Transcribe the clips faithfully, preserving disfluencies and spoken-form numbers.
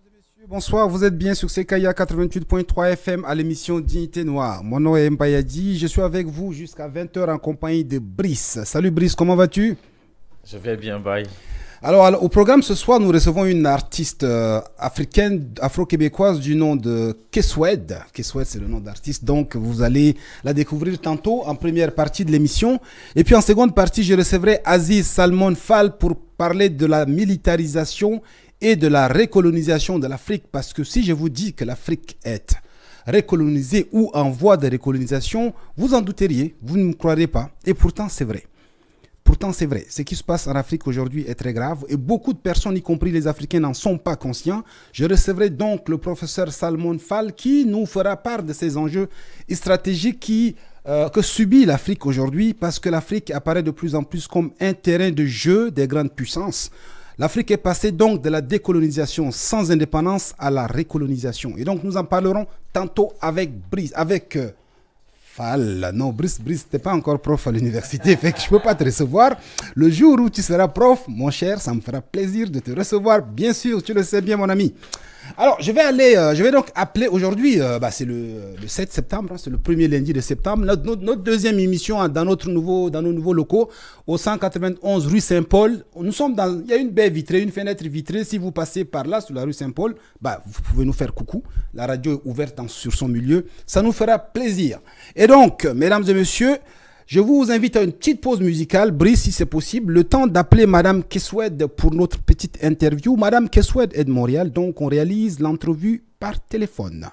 messieurs, bonsoir, vous êtes bien sur C K I A quatre-vingt-huit point trois F M à l'émission Dignité Noire. Mon nom est Mbayadi, je suis avec vous jusqu'à vingt heures en compagnie de Brice. Salut Brice, comment vas-tu? Je vais bien, bye. Alors, alors, au programme ce soir, nous recevons une artiste euh, africaine, afro-québécoise du nom de Keswed. Keswed, c'est le nom d'artiste, donc vous allez la découvrir tantôt en première partie de l'émission. Et puis en seconde partie, je recevrai Aziz Salmon Fall pour parler de la militarisation et de la récolonisation de l'Afrique. Parce que si je vous dis que l'Afrique est récolonisée ou en voie de récolonisation, vous en douteriez, vous ne me croirez pas. Et pourtant, c'est vrai. Pourtant, c'est vrai. Ce qui se passe en Afrique aujourd'hui est très grave et beaucoup de personnes, y compris les Africains, n'en sont pas conscients. Je recevrai donc le professeur Salmon Fall qui nous fera part de ces enjeux stratégiques qui, euh, que subit l'Afrique aujourd'hui parce que l'Afrique apparaît de plus en plus comme un terrain de jeu des grandes puissances. L'Afrique est passée donc de la décolonisation sans indépendance à la récolonisation. Et donc, nous en parlerons tantôt avec Brice, avec... Euh, Fall. Non, Brice, Brice, t'es pas encore prof à l'université, fait que je peux pas te recevoir. Le jour où tu seras prof, mon cher, ça me fera plaisir de te recevoir. Bien sûr, tu le sais bien, mon ami. Alors, je vais aller, euh, je vais donc appeler aujourd'hui, euh, bah, c'est le, le sept septembre, hein, c'est le premier lundi de septembre, notre, notre, notre deuxième émission hein, dans, notre nouveau, dans nos nouveaux locaux, au cent quatre-vingt-onze rue Saint-Paul. Nous sommes dans, il y a une baie vitrée, une fenêtre vitrée. Si vous passez par là, sur la rue Saint-Paul, bah, vous pouvez nous faire coucou. La radio est ouverte en, sur son milieu. Ça nous fera plaisir. Et donc, mesdames et messieurs, je vous invite à une petite pause musicale, Brice, si c'est possible, le temps d'appeler Madame Keswed pour notre petite interview. Madame Keswed est de Montréal, donc on réalise l'entrevue par téléphone.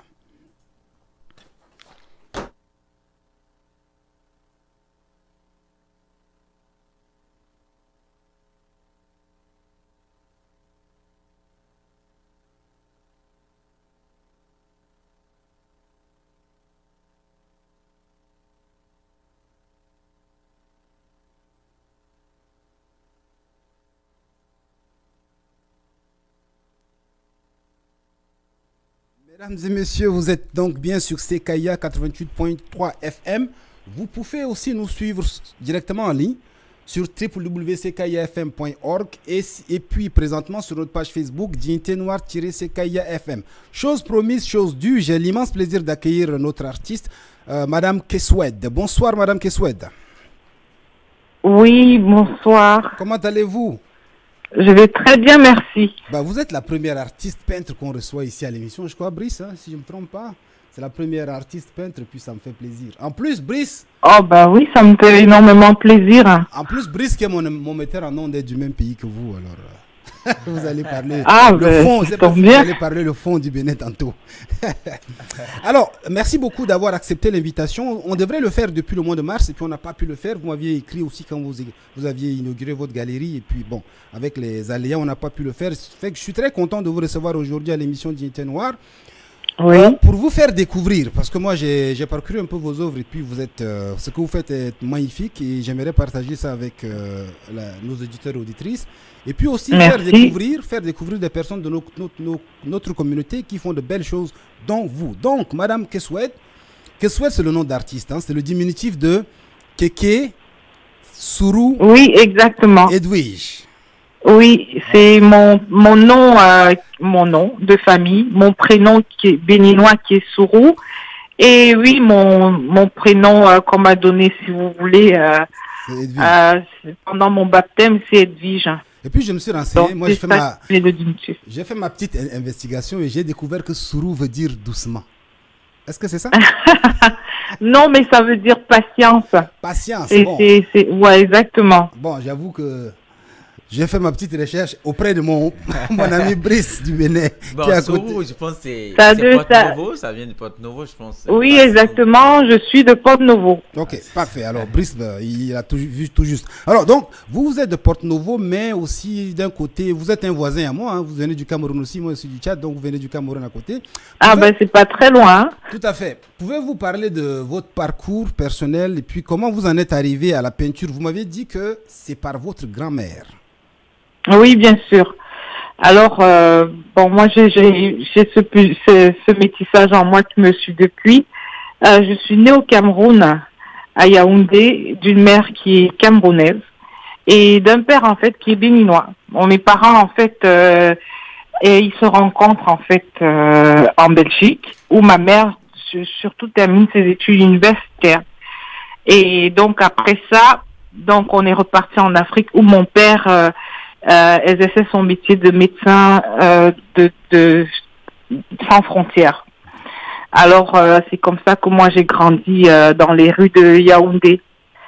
Mesdames et messieurs, vous êtes donc bien sur C K I A quatre-vingt-huit point trois F M. Vous pouvez aussi nous suivre directement en ligne sur w w w point c k i a f m point org et, et puis présentement sur notre page Facebook Dignité Noire-C K I A F M. Chose promise, chose due, j'ai l'immense plaisir d'accueillir notre artiste, euh, Madame Keswed. Bonsoir Madame Keswed. Oui, bonsoir. Comment allez-vous? Je vais très bien, merci. Bah, vous êtes la première artiste peintre qu'on reçoit ici à l'émission, je crois, Brice, hein, si je ne me trompe pas. C'est la première artiste peintre, puis ça me fait plaisir. En plus, Brice... Oh, bah oui, ça me fait énormément plaisir. En plus, Brice, qui est mon, mon metteur en ondes, est du même pays que vous, alors... Euh, vous allez parler ah, le ben, fond, c'est pas vous allez parler le fond du Bénin tantôt. Alors, merci beaucoup d'avoir accepté l'invitation. On devrait le faire depuis le mois de mars et puis on n'a pas pu le faire. Vous m'aviez écrit aussi quand vous, vous aviez inauguré votre galerie et puis bon, avec les aléas, on n'a pas pu le faire. Fait que je suis très content de vous recevoir aujourd'hui à l'émission Dignité Noire. Oui. Euh, pour vous faire découvrir, parce que moi j'ai parcouru un peu vos œuvres et puis vous êtes, euh, ce que vous faites est magnifique et j'aimerais partager ça avec euh, la, nos auditeurs et auditrices. Et puis aussi Merci. faire découvrir, faire découvrir des personnes de nos, notre, nos, notre communauté qui font de belles choses, dont vous. Donc, Madame Keswed, Keswed c'est le nom d'artiste, hein, c'est le diminutif de Keke Suru. Oui, exactement. Edwige. Oui, c'est mon, mon nom, euh, mon nom de famille, mon prénom qui est béninois qui est Sourou. Et oui, mon, mon prénom euh, qu'on m'a donné, si vous voulez, euh, euh, pendant mon baptême, c'est Edwige. Et puis je me suis renseigné, donc, moi j'ai fait, ma... fait ma petite investigation et j'ai découvert que Sourou veut dire doucement. Est-ce que c'est ça? Non, mais ça veut dire patience. Patience, c'est bon. Ouais, exactement. Bon, j'avoue que j'ai fait ma petite recherche auprès de mon, mon ami Brice du Bénin. Bon, qui est à Sourou, côté. je pense que c'est Porte ça... Nouveau, ça vient de Porte Nouveau, je pense. Oui, exactement, je suis de Porte Nouveau. Ok, parfait. Alors, Brice, bah, il a tout vu tout juste. Alors, donc, vous, vous êtes de Porte Nouveau, mais aussi d'un côté, vous êtes un voisin à moi, hein, vous venez du Cameroun aussi, moi je suis du Tchad, donc vous venez du Cameroun à côté. Pouvez... Ah, ben, c'est pas très loin. Tout à fait. Pouvez-vous parler de votre parcours personnel et puis comment vous en êtes arrivé à la peinture? Vous m'avez dit que c'est par votre grand-mère. Oui, bien sûr. Alors, euh, bon, moi, j'ai ce, ce, ce métissage en moi qui me suit depuis. Euh, je suis née au Cameroun, à Yaoundé, d'une mère qui est camerounaise et d'un père, en fait, qui est béninois. Bon, mes parents, en fait, euh, et ils se rencontrent en fait euh, en Belgique, où ma mère surtout termine ses études universitaires. Et donc après ça, donc on est reparti en Afrique, où mon père euh, euh, exerçait son métier de médecin euh, de, de sans frontières. Alors euh, c'est comme ça que moi j'ai grandi euh, dans les rues de Yaoundé.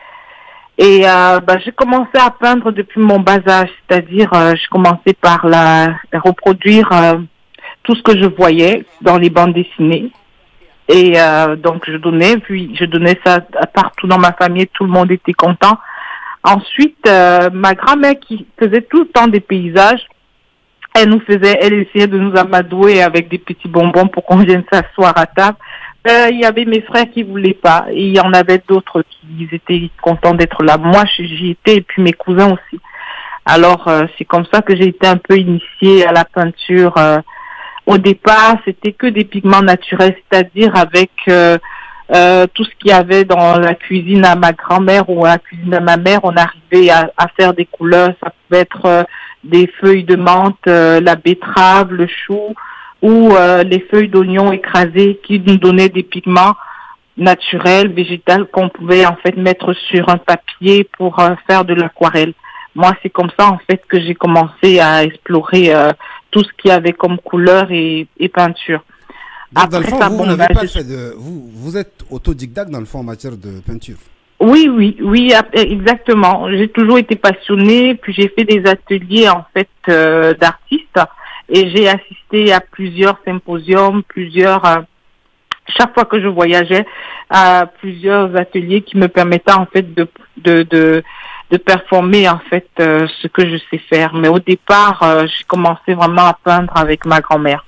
Et euh, bah, j'ai commencé à peindre depuis mon bas âge, c'est-à-dire euh, je commençais par la reproduire euh, tout ce que je voyais dans les bandes dessinées. Et euh, donc je donnais, puis je donnais ça partout dans ma famille, tout le monde était content. Ensuite, euh, ma grand-mère qui faisait tout le temps des paysages, elle nous faisait, elle essayait de nous amadouer avec des petits bonbons pour qu'on vienne s'asseoir à table. Euh, il y avait mes frères qui voulaient pas, et il y en avait d'autres qui étaient contents d'être là. Moi, j'y étais, et puis mes cousins aussi. Alors, euh, c'est comme ça que j'ai été un peu initiée à la peinture. Euh, au départ, c'était que des pigments naturels, c'est-à-dire avec euh, euh, tout ce qu'il y avait dans la cuisine à ma grand-mère ou à la cuisine à ma mère. On arrivait à, à faire des couleurs. Ça pouvait être euh, des feuilles de menthe, euh, la betterave, le chou, ou euh, les feuilles d'oignon écrasées qui nous donnaient des pigments naturels, végétaux qu'on pouvait en fait mettre sur un papier pour euh, faire de l'aquarelle. Moi, c'est comme ça en fait que j'ai commencé à explorer euh, tout ce qu'il y avait comme couleur et, et peinture. Donc, dans le fond, ça, vous bon, n'avez bah, pas je- fait de... Vous, vous êtes autodidacte dans le fond en matière de peinture. Oui, oui, oui, ap- exactement. J'ai toujours été passionnée, puis j'ai fait des ateliers en fait euh, d'artistes et j'ai assisté à plusieurs symposiums, plusieurs. euh, chaque fois que je voyageais, à plusieurs ateliers qui me permettaient en fait de de de, de performer en fait euh, ce que je sais faire. Mais au départ, euh, j'ai commencé vraiment à peindre avec ma grand-mère.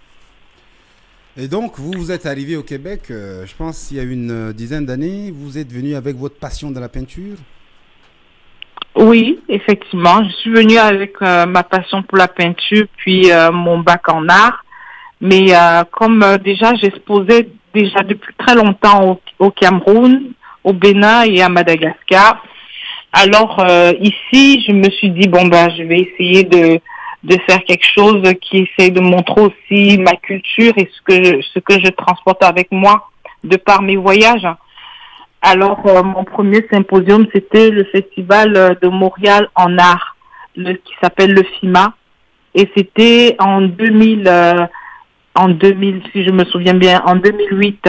Et donc, vous, vous êtes arrivé au Québec, euh, je pense, il y a une euh, dizaine d'années. Vous êtes venu avec votre passion de la peinture. Oui, effectivement. Je suis venue avec euh, ma passion pour la peinture, puis euh, mon bac en art. Mais euh, comme euh, déjà j'exposais déjà depuis très longtemps au, au Cameroun, au Bénin et à Madagascar, alors euh, ici je me suis dit bon ben je vais essayer de de faire quelque chose qui essaie de montrer aussi ma culture et ce que je, ce que je transporte avec moi de par mes voyages. Alors, euh, mon premier symposium, c'était le festival euh, de Montréal en art, le, qui s'appelle le FIMA. Et c'était en deux mille, euh, en deux mille, si je me souviens bien, en deux mille huit.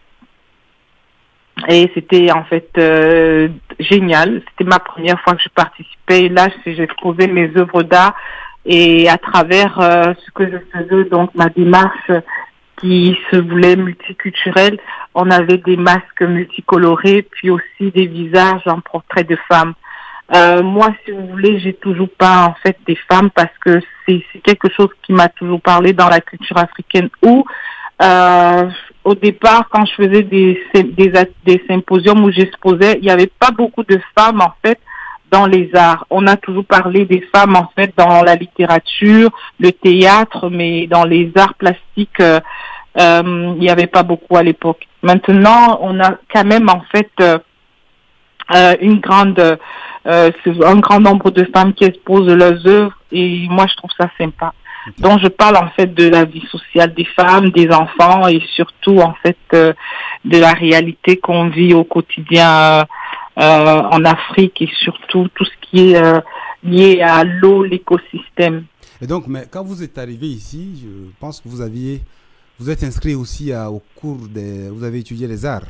Et c'était en fait euh, génial. C'était ma première fois que je participais. Et là, j'exposais mes œuvres d'art et à travers euh, ce que je faisais, donc ma démarche qui se voulait multiculturelle, on avait des masques multicolorés, puis aussi des visages en portrait de femmes. Euh, moi, si vous voulez, j'ai toujours peint en fait des femmes parce que c'est c'est quelque chose qui m'a toujours parlé dans la culture africaine. Où euh, au départ, quand je faisais des des, des symposiums où j'exposais, il n'y avait pas beaucoup de femmes en fait dans les arts. On a toujours parlé des femmes en fait dans la littérature, le théâtre, mais dans les arts plastiques, euh, euh, il n'y avait pas beaucoup à l'époque. Maintenant, on a quand même en fait euh, euh, une grande, euh, un grand nombre de femmes qui exposent leurs œuvres et moi je trouve ça sympa. Donc je parle en fait de la vie sociale des femmes, des enfants et surtout en fait euh, de la réalité qu'on vit au quotidien. Euh, Euh, en Afrique et surtout tout ce qui est euh, lié à l'eau, l'écosystème. Et donc, mais quand vous êtes arrivé ici, je pense que vous aviez, vous êtes inscrit aussi à, au cours des, vous avez étudié les arts.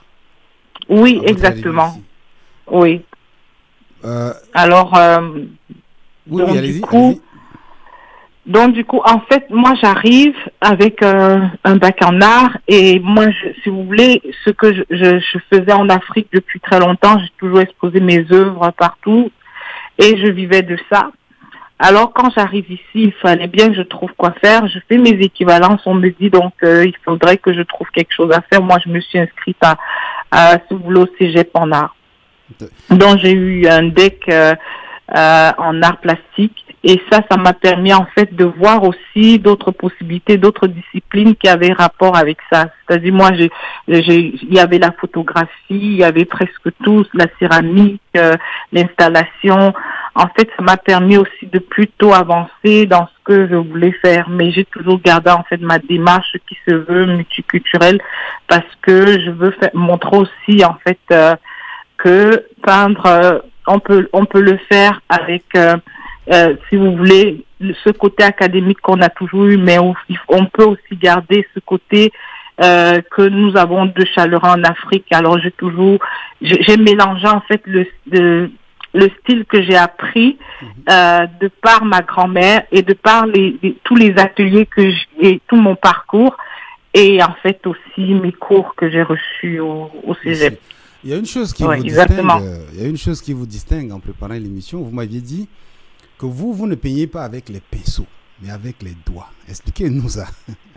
Oui, exactement. Oui. Euh, Alors, euh, oui, donc, oui, allez-y. du coup, Allez donc du coup, en fait, moi, j'arrive avec euh, un bac en art et moi, je, si vous voulez, ce que je, je, je faisais en Afrique depuis très longtemps, j'ai toujours exposé mes œuvres partout et je vivais de ça. Alors, quand j'arrive ici, il fallait bien que je trouve quoi faire. Je fais mes équivalences. On me dit donc euh, il faudrait que je trouve quelque chose à faire. Moi, je me suis inscrite à, à si vous voulez, au cégep en art. Donc, j'ai eu un deck euh, euh, en art plastique. Et ça, ça m'a permis en fait de voir aussi d'autres possibilités, d'autres disciplines qui avaient rapport avec ça. C'est-à-dire moi, j'ai, j'ai, il y avait la photographie, il y avait presque tout, la céramique, euh, l'installation. en fait, ça m'a permis aussi de plutôt avancer dans ce que je voulais faire. Mais j'ai toujours gardé, en fait, ma démarche qui se veut multiculturelle parce que je veux faire, montrer aussi, en fait, euh, que peindre, euh, on peut, on peut le faire avec, euh, euh, si vous voulez, ce côté académique qu'on a toujours eu, mais on, on peut aussi garder ce côté euh, que nous avons de chaleureux en Afrique. Alors, j'ai toujours, j'ai, j'ai mélangé, en fait, le, le le style que j'ai appris euh, de par ma grand-mère et de par les, les, tous les ateliers que j'ai, tout mon parcours et en fait aussi mes cours que j'ai reçus au, au cégep. Il y a une chose qui ouais, vous exactement. distingue. Il y a une chose qui vous distingue en préparant l'émission. Vous m'aviez dit que vous, vous ne peignez pas avec les pinceaux, mais avec les doigts. Expliquez-nous ça.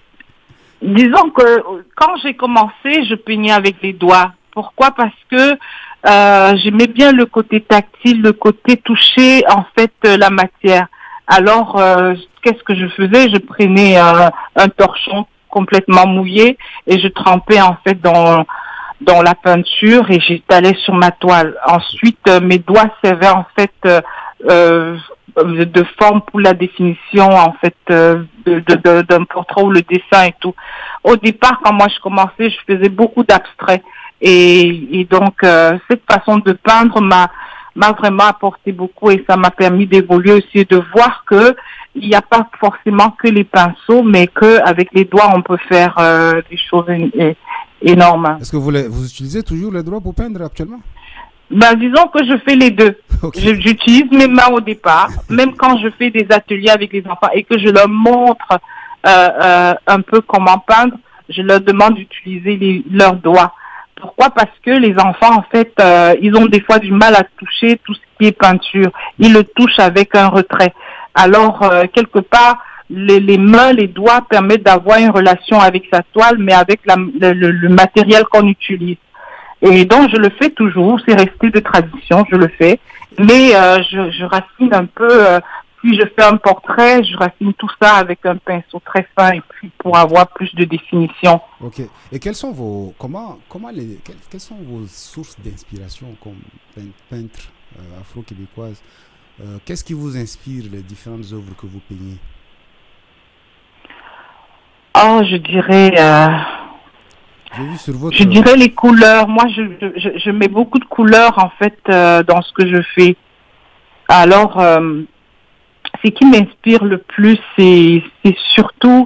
Disons que quand j'ai commencé, je peignais avec les doigts. Pourquoi? Parce que Euh, j'aimais bien le côté tactile, le côté toucher en fait euh, la matière. Alors, euh, qu'est-ce que je faisais? Je prenais euh, un torchon complètement mouillé et je trempais en fait dans dans la peinture et j'étalais sur ma toile. Ensuite, euh, mes doigts servaient en fait euh, euh, de forme pour la définition en fait euh, de, de, de, d'un portrait ou le dessin et tout. Au départ, quand moi je commençais, je faisais beaucoup d'abstraits. Et, et donc, euh, cette façon de peindre m'a m'a vraiment apporté beaucoup et ça m'a permis d'évoluer aussi et de voir que il n'y a pas forcément que les pinceaux, mais que avec les doigts, on peut faire euh, des choses é- énormes. Est-ce que vous, les, vous utilisez toujours les doigts pour peindre actuellement? Ben, disons que je fais les deux. Okay. Je, j'utilise mes mains au départ, même quand je fais des ateliers avec les enfants et que je leur montre euh, euh, un peu comment peindre, je leur demande d'utiliser les, leurs doigts. Pourquoi? Parce que les enfants, en fait, euh, ils ont des fois du mal à toucher tout ce qui est peinture. Ils le touchent avec un retrait. Alors, euh, quelque part, les, les mains, les doigts permettent d'avoir une relation avec sa toile, mais avec la, le, le, le matériel qu'on utilise. Et donc, je le fais toujours. C'est resté de tradition, je le fais. Mais euh, je, je racine un peu... Euh, si je fais un portrait, je racine tout ça avec un pinceau très fin et puis pour avoir plus de définition. Ok. Et quelles sont vos comment comment les quelles, quelles sont vos sources d'inspiration comme peintre euh, afro-québécoise? Euh, qu'est-ce qui vous inspire les différentes œuvres que vous peignez? Oh, je dirais. Euh, J'ai vu sur votre... Je dirais les couleurs. Moi, je, je, je mets beaucoup de couleurs en fait euh, dans ce que je fais. Alors. Euh, Ce qui m'inspire le plus, c'est, c'est surtout,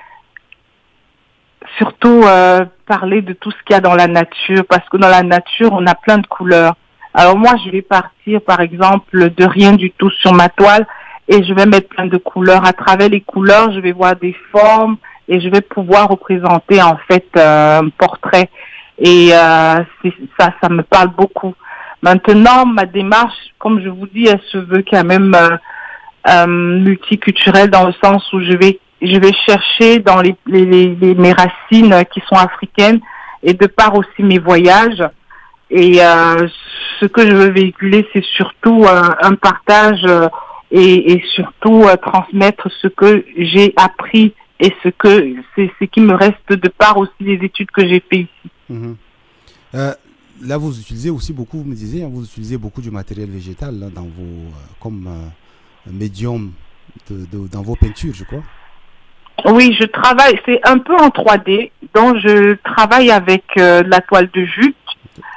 surtout euh, parler de tout ce qu'il y a dans la nature, parce que dans la nature, on a plein de couleurs. Alors moi, je vais partir, par exemple, de rien du tout sur ma toile et je vais mettre plein de couleurs. À travers les couleurs, je vais voir des formes et je vais pouvoir représenter en fait euh, un portrait. Et euh, c'est, ça, ça me parle beaucoup. Maintenant, ma démarche, comme je vous dis, elle se veut quand même... Euh, Euh, multiculturel dans le sens où je vais je vais chercher dans les, les, les, les mes racines qui sont africaines et de par aussi mes voyages et euh, ce que je veux véhiculer c'est surtout euh, un partage euh, et, et surtout euh, transmettre ce que j'ai appris et ce que c'est ce qui me reste de par aussi les études que j'ai fait ici. Mmh. Euh, là vous utilisez aussi beaucoup, vous me disiez, hein, vous utilisez beaucoup du matériel végétal là, dans vos euh, comme euh, médium de, de, dans vos peintures, je crois. Oui, je travaille, c'est un peu en trois D, donc je travaille avec euh, la toile de jute.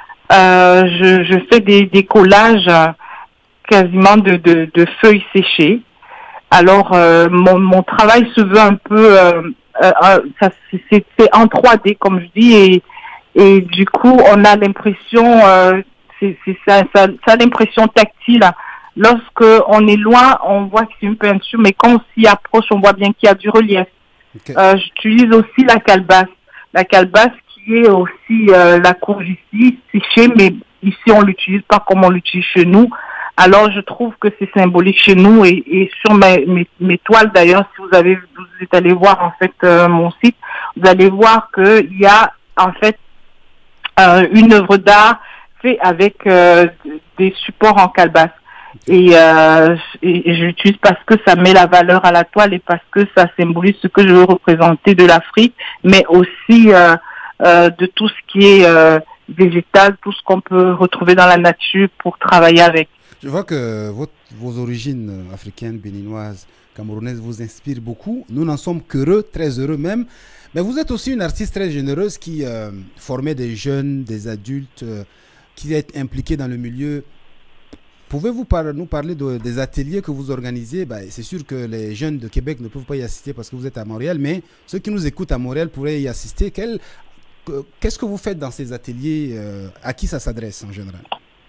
Euh, je, je fais des, des collages euh, quasiment de, de, de feuilles séchées. Alors, euh, mon, mon travail se veut un peu, euh, euh, ça, c'est, c'est en trois D, comme je dis, et, et du coup, on a l'impression, euh, c'est, c'est ça, ça, ça a l'impression tactile. Lorsque on est loin, on voit que c'est une peinture, mais quand on s'y approche, on voit bien qu'il y a du relief. Okay. Euh, j'utilise aussi la calebasse. La calebasse qui est aussi euh, la courge ici, séchée, mais ici on l'utilise pas comme on l'utilise chez nous. Alors je trouve que c'est symbolique chez nous et, et sur mes, mes, mes toiles d'ailleurs, si vous avez, vous êtes allé voir en fait euh, mon site, vous allez voir qu'il y a en fait euh, une œuvre d'art faite avec euh, des supports en calebasse. Et, euh, et, et je l'utilise parce que ça met la valeur à la toile et parce que ça symbolise ce que je veux représenter de l'Afrique, mais aussi euh, euh, de tout ce qui est euh, végétal, tout ce qu'on peut retrouver dans la nature pour travailler avec. Je vois que votre, vos origines africaines, béninoises, camerounaises vous inspirent beaucoup. Nous n'en sommes qu'heureux, très heureux même. Mais vous êtes aussi une artiste très généreuse qui euh, formait des jeunes, des adultes, euh, qui est impliqués dans le milieu. Pouvez-vous par, nous parler de, des ateliers que vous organisez? Bah, c'est sûr que les jeunes de Québec ne peuvent pas y assister parce que vous êtes à Montréal, mais ceux qui nous écoutent à Montréal pourraient y assister. Quel, qu'est-ce que vous faites dans ces ateliers? euh, À qui ça s'adresse en général?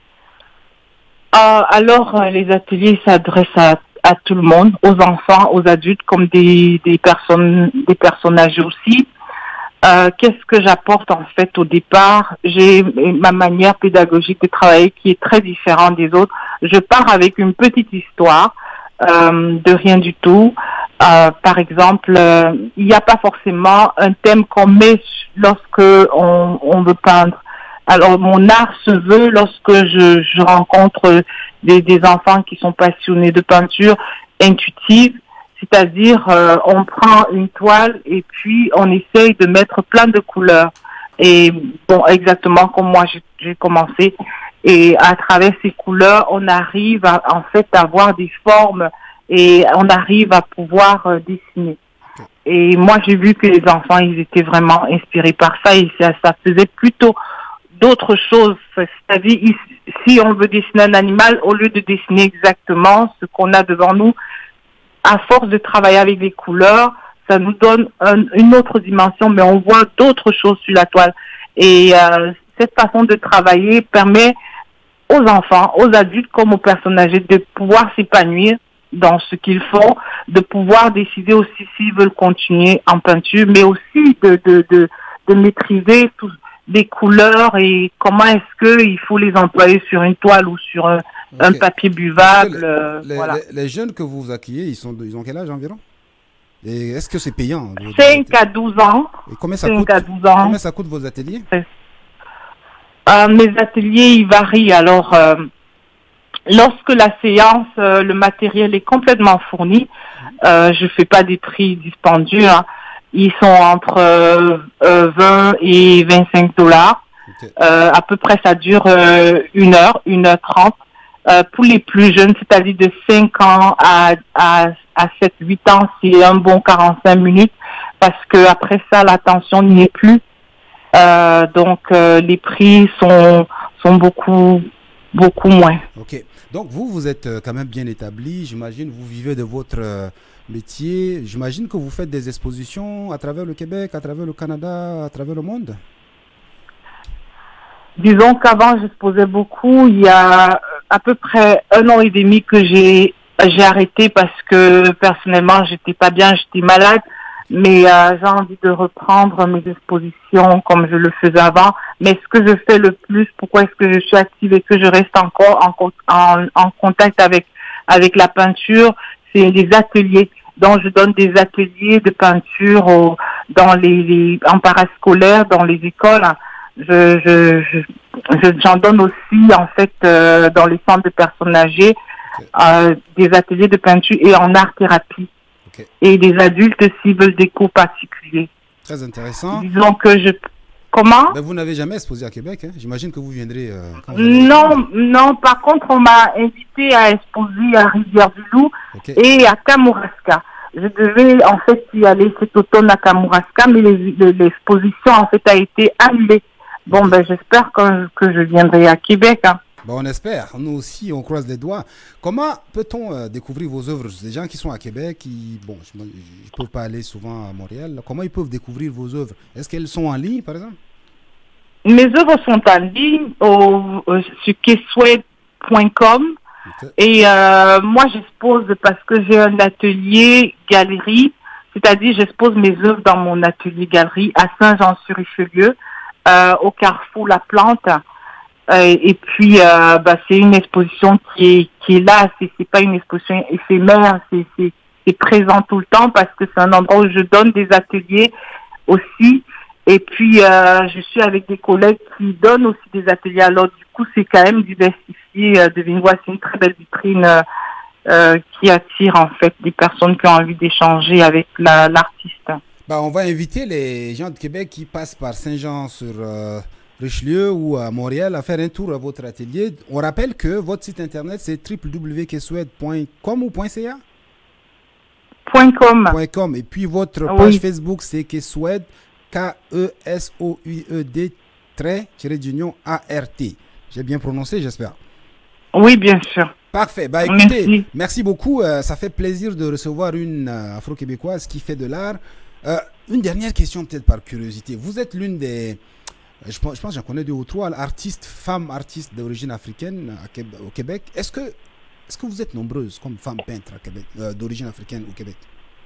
Euh, alors, euh, les ateliers s'adressent à, à tout le monde, aux enfants, aux adultes, comme des, des personnes, des personnes âgées aussi. Euh, qu'est-ce que j'apporte en fait au départ? J'ai ma manière pédagogique de travailler qui est très différente des autres. Je pars avec une petite histoire euh, de rien du tout. Euh, par exemple, euh, il n'y a pas forcément un thème qu'on met lorsque on, on veut peindre. Alors, mon art se veut lorsque je, je rencontre des, des enfants qui sont passionnés de peinture intuitive. C'est-à-dire, euh, on prend une toile et puis on essaye de mettre plein de couleurs. Et bon, exactement comme moi j'ai commencé. Et à travers ces couleurs, on arrive à, en fait à avoir des formes et on arrive à pouvoir euh, dessiner. Et moi, j'ai vu que les enfants, ils étaient vraiment inspirés par ça et ça, ça faisait plutôt d'autres choses. C'est-à-dire, si on veut dessiner un animal, au lieu de dessiner exactement ce qu'on a devant nous, à force de travailler avec les couleurs, ça nous donne un, une autre dimension, mais on voit d'autres choses sur la toile. Et euh, cette façon de travailler permet aux enfants, aux adultes comme aux personnes âgées de pouvoir s'épanouir dans ce qu'ils font, de pouvoir décider aussi s'ils veulent continuer en peinture, mais aussi de, de, de, de maîtriser tous les couleurs et comment est-ce qu'il faut les employer sur une toile ou sur un, okay. un papier buvable. Les, euh, les, voilà. les, les jeunes que vous accueillez, ils, sont, ils ont quel âge environ? Et est-ce que c'est payant? cinq à douze ans. Et combien ça coûte, à douze ans. Combien ça coûte vos ateliers? euh, Mes ateliers, ils varient. Alors, euh, lorsque la séance, euh, le matériel est complètement fourni, euh, je fais pas des prix dispendieux. Hein. Ils sont entre euh, euh, vingt et vingt-cinq dollars. Okay. Euh, à peu près, ça dure euh, une heure, une heure trente. Euh, pour les plus jeunes, c'est-à-dire de cinq ans à, à, à sept, huit ans, c'est un bon quarante-cinq minutes parce que après ça, l'attention n'y est plus. Euh, donc, euh, les prix sont, sont beaucoup, beaucoup moins. Ok. Donc, vous, vous êtes quand même bien établi. J'imagine, vous vivez de votre euh, métier. J'imagine que vous faites des expositions à travers le Québec, à travers le Canada, à travers le monde. Disons qu'avant, j'exposais beaucoup. Il y a à peu près un an et demi que j'ai j'ai arrêté parce que personnellement, j'étais pas bien, j'étais malade. Mais euh, j'ai envie de reprendre mes expositions comme je le faisais avant. Mais ce que je fais le plus, pourquoi est-ce que je suis active et que je reste encore en, en, en contact avec avec la peinture, c'est les ateliers. Donc, je donne des ateliers de peinture au, dans les, les en parascolaire, dans les écoles. Je, je, je, j'en donne aussi, en fait, euh, dans les centres de personnes âgées, okay. euh, des ateliers de peinture et en art-thérapie. Okay. Et les adultes, s'ils veulent des cours particuliers. Très intéressant. Disons que je... Comment? Ben, vous n'avez jamais exposé à Québec, hein? J'imagine que vous viendrez... Euh, quand vous non, non. Par contre, on m'a invité à exposer à Rivière-du-Loup okay. et à Kamouraska. Je devais, en fait, y aller cet automne à Kamouraska, mais l'exposition, en fait, a été annulée. Bon, ben, j'espère que, que je viendrai à Québec. Hein. Bon, on espère. Nous aussi, on croise les doigts. Comment peut-on euh, découvrir vos œuvres? Des gens qui sont à Québec, qui, bon, je ne peux pas aller souvent à Montréal. Comment ils peuvent découvrir vos œuvres? Est-ce qu'elles sont en ligne, par exemple? Mes œuvres sont en ligne au, euh, sur keswed point com. Okay. Et euh, moi, j'expose parce que j'ai un atelier galerie, c'est-à-dire j'expose mes œuvres dans mon atelier galerie à Saint-Jean-sur-Richelieu. Euh, au Carrefour La Plante euh, et puis euh, bah, c'est une exposition qui est qui est là, c'est c'est pas une exposition éphémère, c'est c'est c'est présent tout le temps parce que c'est un endroit où je donne des ateliers aussi et puis euh, je suis avec des collègues qui donnent aussi des ateliers, alors du coup c'est quand même diversifié. euh, Devine voir, c'est une très belle vitrine euh, euh, qui attire en fait des personnes qui ont envie d'échanger avec la l'artiste. Bah, on va inviter les gens de Québec qui passent par Saint-Jean sur euh, Richelieu ou à Montréal à faire un tour à votre atelier. On rappelle que votre site internet c'est w w w point keswed point com ou .ca Point .com. .com. Et puis votre Oui. page Facebook c'est Keswed, K E S O U E D trait tiré d'union A R T. J'ai bien prononcé, j'espère. Oui, bien sûr. Parfait. Bah écoutez, merci, Merci. beaucoup. Euh, ça fait plaisir de recevoir une euh, afro-québécoise qui fait de l'art. Euh, une dernière question peut-être par curiosité. Vous êtes l'une des, je pense, je pense que j'en connais deux ou trois, artistes, femmes artistes d'origine africaine à Québec, au Québec. Est-ce que, est-ce que vous êtes nombreuses comme femmes peintres à Québec, euh, d'origine africaine au Québec?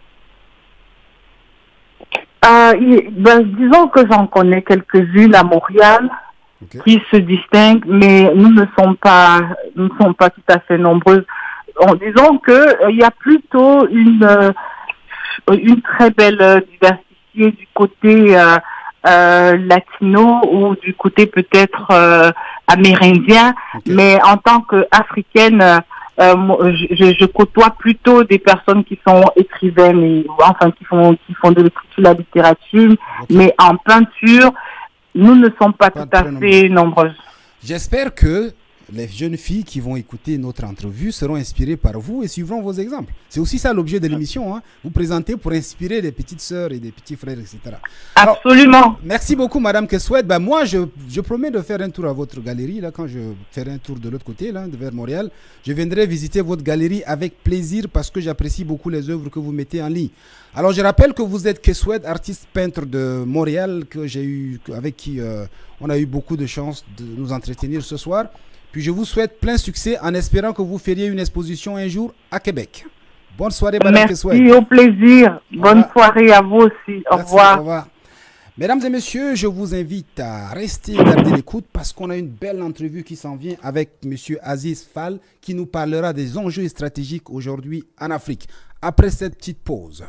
Euh, il- ben, disons que j'en connais quelques-unes à Montréal Okay. qui se distinguent, mais nous ne sommes pas, nous ne sommes pas tout à fait nombreuses. En disant que euh, il y a plutôt une euh, une très belle euh, diversité du côté euh, euh, latino ou du côté peut-être euh, amérindien, Okay. mais en tant qu'africaine, euh, euh, moi, je, je côtoie plutôt des personnes qui sont écrivaines, et, enfin qui font qui font de l'écriture, de la littérature, Okay. mais en peinture, nous ne sommes pas, Pas tout à très fait nombreuses. J'espère que les jeunes filles qui vont écouter notre entrevue seront inspirées par vous et suivront vos exemples. C'est aussi ça l'objet de l'émission, hein. Vous présenter pour inspirer des petites sœurs et des petits frères, et cetera. Alors, Absolument. merci beaucoup, Madame Keswed. Ben, moi, je, je promets de faire un tour à votre galerie, là, quand je ferai un tour de l'autre côté, là, de vers Montréal. Je viendrai visiter votre galerie avec plaisir parce que j'apprécie beaucoup les œuvres que vous mettez en ligne. Alors, je rappelle que vous êtes Keswed, artiste peintre de Montréal, que j'ai eu, avec qui euh, on a eu beaucoup de chance de nous entretenir ce soir. Puis je vous souhaite plein succès en espérant que vous feriez une exposition un jour à Québec. Bonne soirée, Madame Keswed. Merci, au plaisir. Au Bonne revoir. soirée à vous aussi. Au Merci, revoir. au revoir. Mesdames et messieurs, je vous invite à rester et garder l'écoute parce qu'on a une belle entrevue qui s'en vient avec Monsieur Aziz Fall qui nous parlera des enjeux stratégiques aujourd'hui en Afrique. Après cette petite pause.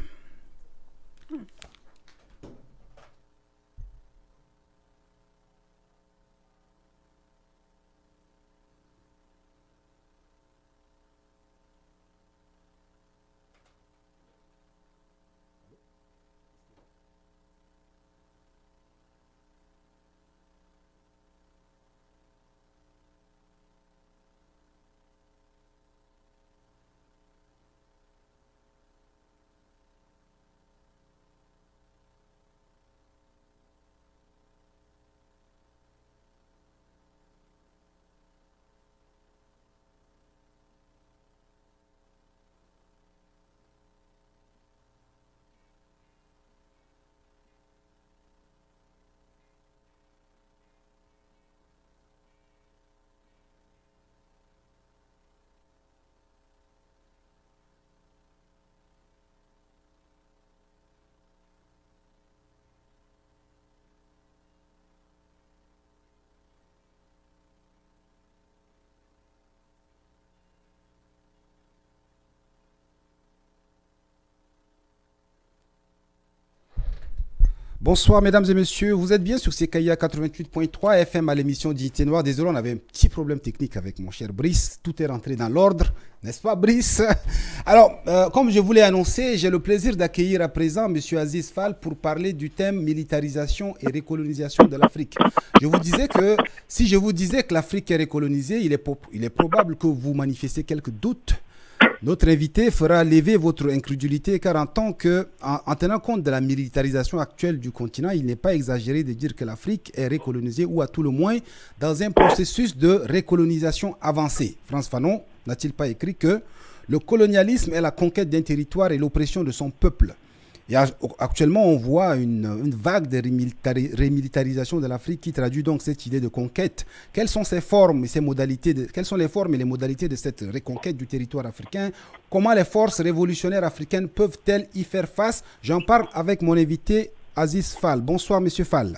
Bonsoir mesdames et messieurs, vous êtes bien sur C K I A quatre-vingt-huit point trois F M à l'émission Dignité Noire. Désolé, on avait un petit problème technique avec mon cher Brice. Tout est rentré dans l'ordre, n'est-ce pas Brice? Alors, euh, comme je vous l'ai annoncé, j'ai le plaisir d'accueillir à présent Monsieur Aziz Fall pour parler du thème militarisation et récolonisation de l'Afrique. Je vous disais que si je vous disais que l'Afrique est récolonisée, il est, il est probable que vous manifestiez quelques doutes. Notre invité fera lever votre incrédulité car en, tant que, en, en tenant compte de la militarisation actuelle du continent, il n'est pas exagéré de dire que l'Afrique est récolonisée ou à tout le moins dans un processus de récolonisation avancée. Frantz Fanon n'a-t-il pas écrit que le colonialisme est la conquête d'un territoire et l'oppression de son peuple? Et actuellement, on voit une, une vague de rémilitarisation de l'Afrique qui traduit donc cette idée de conquête. Quelles sont ces formes et ces modalités de, quelles sont les formes et les modalités de cette reconquête du territoire africain? Comment les forces révolutionnaires africaines peuvent-elles y faire face? J'en parle avec mon invité Aziz Fall. Bonsoir, Monsieur Fall.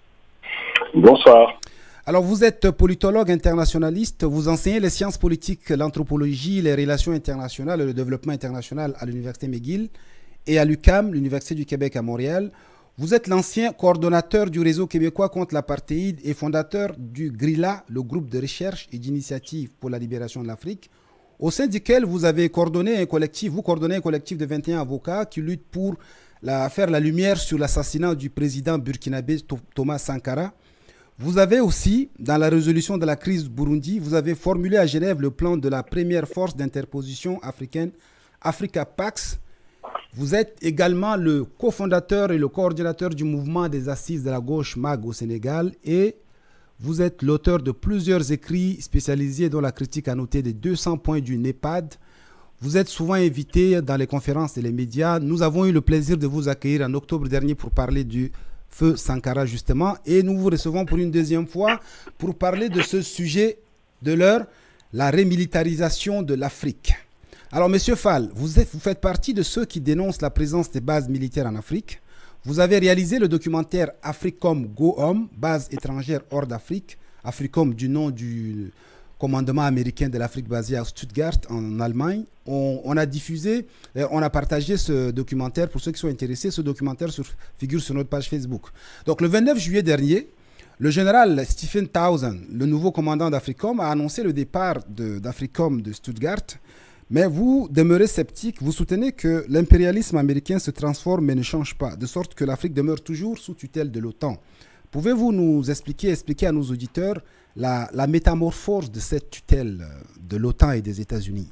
Bonsoir. Alors, vous êtes politologue internationaliste, vous enseignez les sciences politiques, l'anthropologie, les relations internationales et le développement international à l'Université McGill et à l'U Q A M, l'Université du Québec à Montréal. Vous êtes l'ancien coordonnateur du réseau québécois contre l'apartheid et fondateur du GRILA, le groupe de recherche et d'initiative pour la libération de l'Afrique, au sein duquel vous avez coordonné un collectif, vous coordonnez un collectif de vingt et un avocats qui luttent pour la, faire la lumière sur l'assassinat du président burkinabé Thomas Sankara. Vous avez aussi, dans la résolution de la crise du Burundi, vous avez formulé à Genève le plan de la première force d'interposition africaine, Africa Pax. Vous êtes également le cofondateur et le coordinateur du mouvement des assises de la gauche M A G au Sénégal et vous êtes l'auteur de plusieurs écrits spécialisés dans la critique annotée des deux cents points du NEPAD. Vous êtes souvent invité dans les conférences et les médias. Nous avons eu le plaisir de vous accueillir en octobre dernier pour parler du feu Sankara justement. Et nous vous recevons pour une deuxième fois pour parler de ce sujet de l'heure, la remilitarisation de l'Afrique. Alors, Monsieur Fall, vous, êtes, vous faites partie de ceux qui dénoncent la présence des bases militaires en Afrique. Vous avez réalisé le documentaire Africom Go Home, base étrangère hors d'Afrique. Africom du nom du commandement américain de l'Afrique basé à Stuttgart en Allemagne. On, on a diffusé, on a partagé ce documentaire pour ceux qui sont intéressés. Ce documentaire sur, figure sur notre page Facebook. Donc le vingt-neuf juillet dernier, le général Stephen Townsend, le nouveau commandant d'Africom, a annoncé le départ d'Africom de, de Stuttgart. Mais vous demeurez sceptique, vous soutenez que l'impérialisme américain se transforme mais ne change pas, de sorte que l'Afrique demeure toujours sous tutelle de l'OTAN. Pouvez-vous nous expliquer, expliquer à nos auditeurs la, la métamorphose de cette tutelle de l'OTAN et des États-Unis?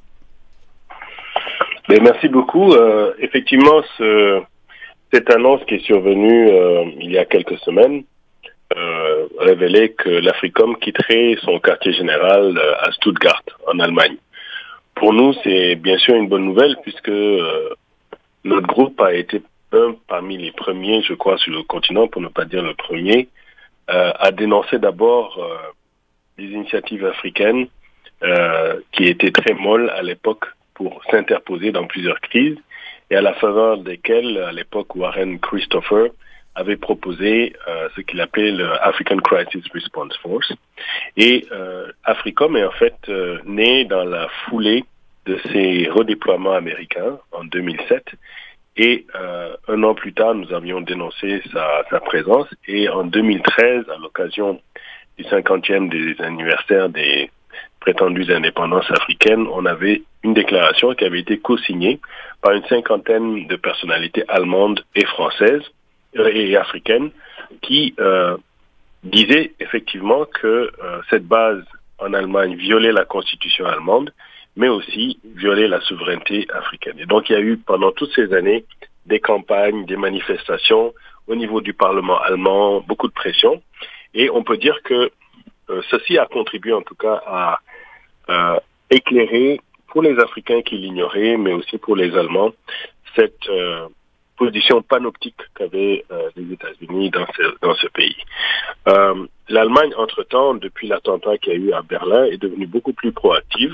Merci beaucoup. Euh, effectivement, ce, cette annonce qui est survenue euh, il y a quelques semaines euh, révélait que l'Africom quitterait son quartier général euh, à Stuttgart, en Allemagne. Pour nous, c'est bien sûr une bonne nouvelle puisque euh, notre groupe a été un parmi les premiers, je crois, sur le continent, pour ne pas dire le premier, euh, à dénoncer d'abord euh, les initiatives africaines euh, qui étaient très molles à l'époque pour s'interposer dans plusieurs crises et à la faveur desquelles, à l'époque, Warren Christopher avait proposé euh, ce qu'il appelait le African Crisis Response Force. Et euh, Africom est en fait euh, né dans la foulée de ces redéploiements américains en deux mille sept. Et euh, un an plus tard, nous avions dénoncé sa, sa présence. Et en deux mille treize, à l'occasion du cinquantième des anniversaires des prétendues indépendances africaines, on avait une déclaration qui avait été co-signée par une cinquantaine de personnalités allemandes et françaises et africaines qui euh, disaient effectivement que euh, cette base en Allemagne violait la constitution allemande, mais aussi violait la souveraineté africaine. Et donc il y a eu pendant toutes ces années des campagnes, des manifestations au niveau du Parlement allemand, beaucoup de pression. Et on peut dire que euh, ceci a contribué en tout cas à euh, éclairer pour les Africains qui l'ignoraient, mais aussi pour les Allemands, cette euh, position panoptique qu'avaient euh, les États-Unis dans ce, dans ce pays. Euh, L'Allemagne, entre-temps, depuis l'attentat qu'il y a eu à Berlin, est devenue beaucoup plus proactive.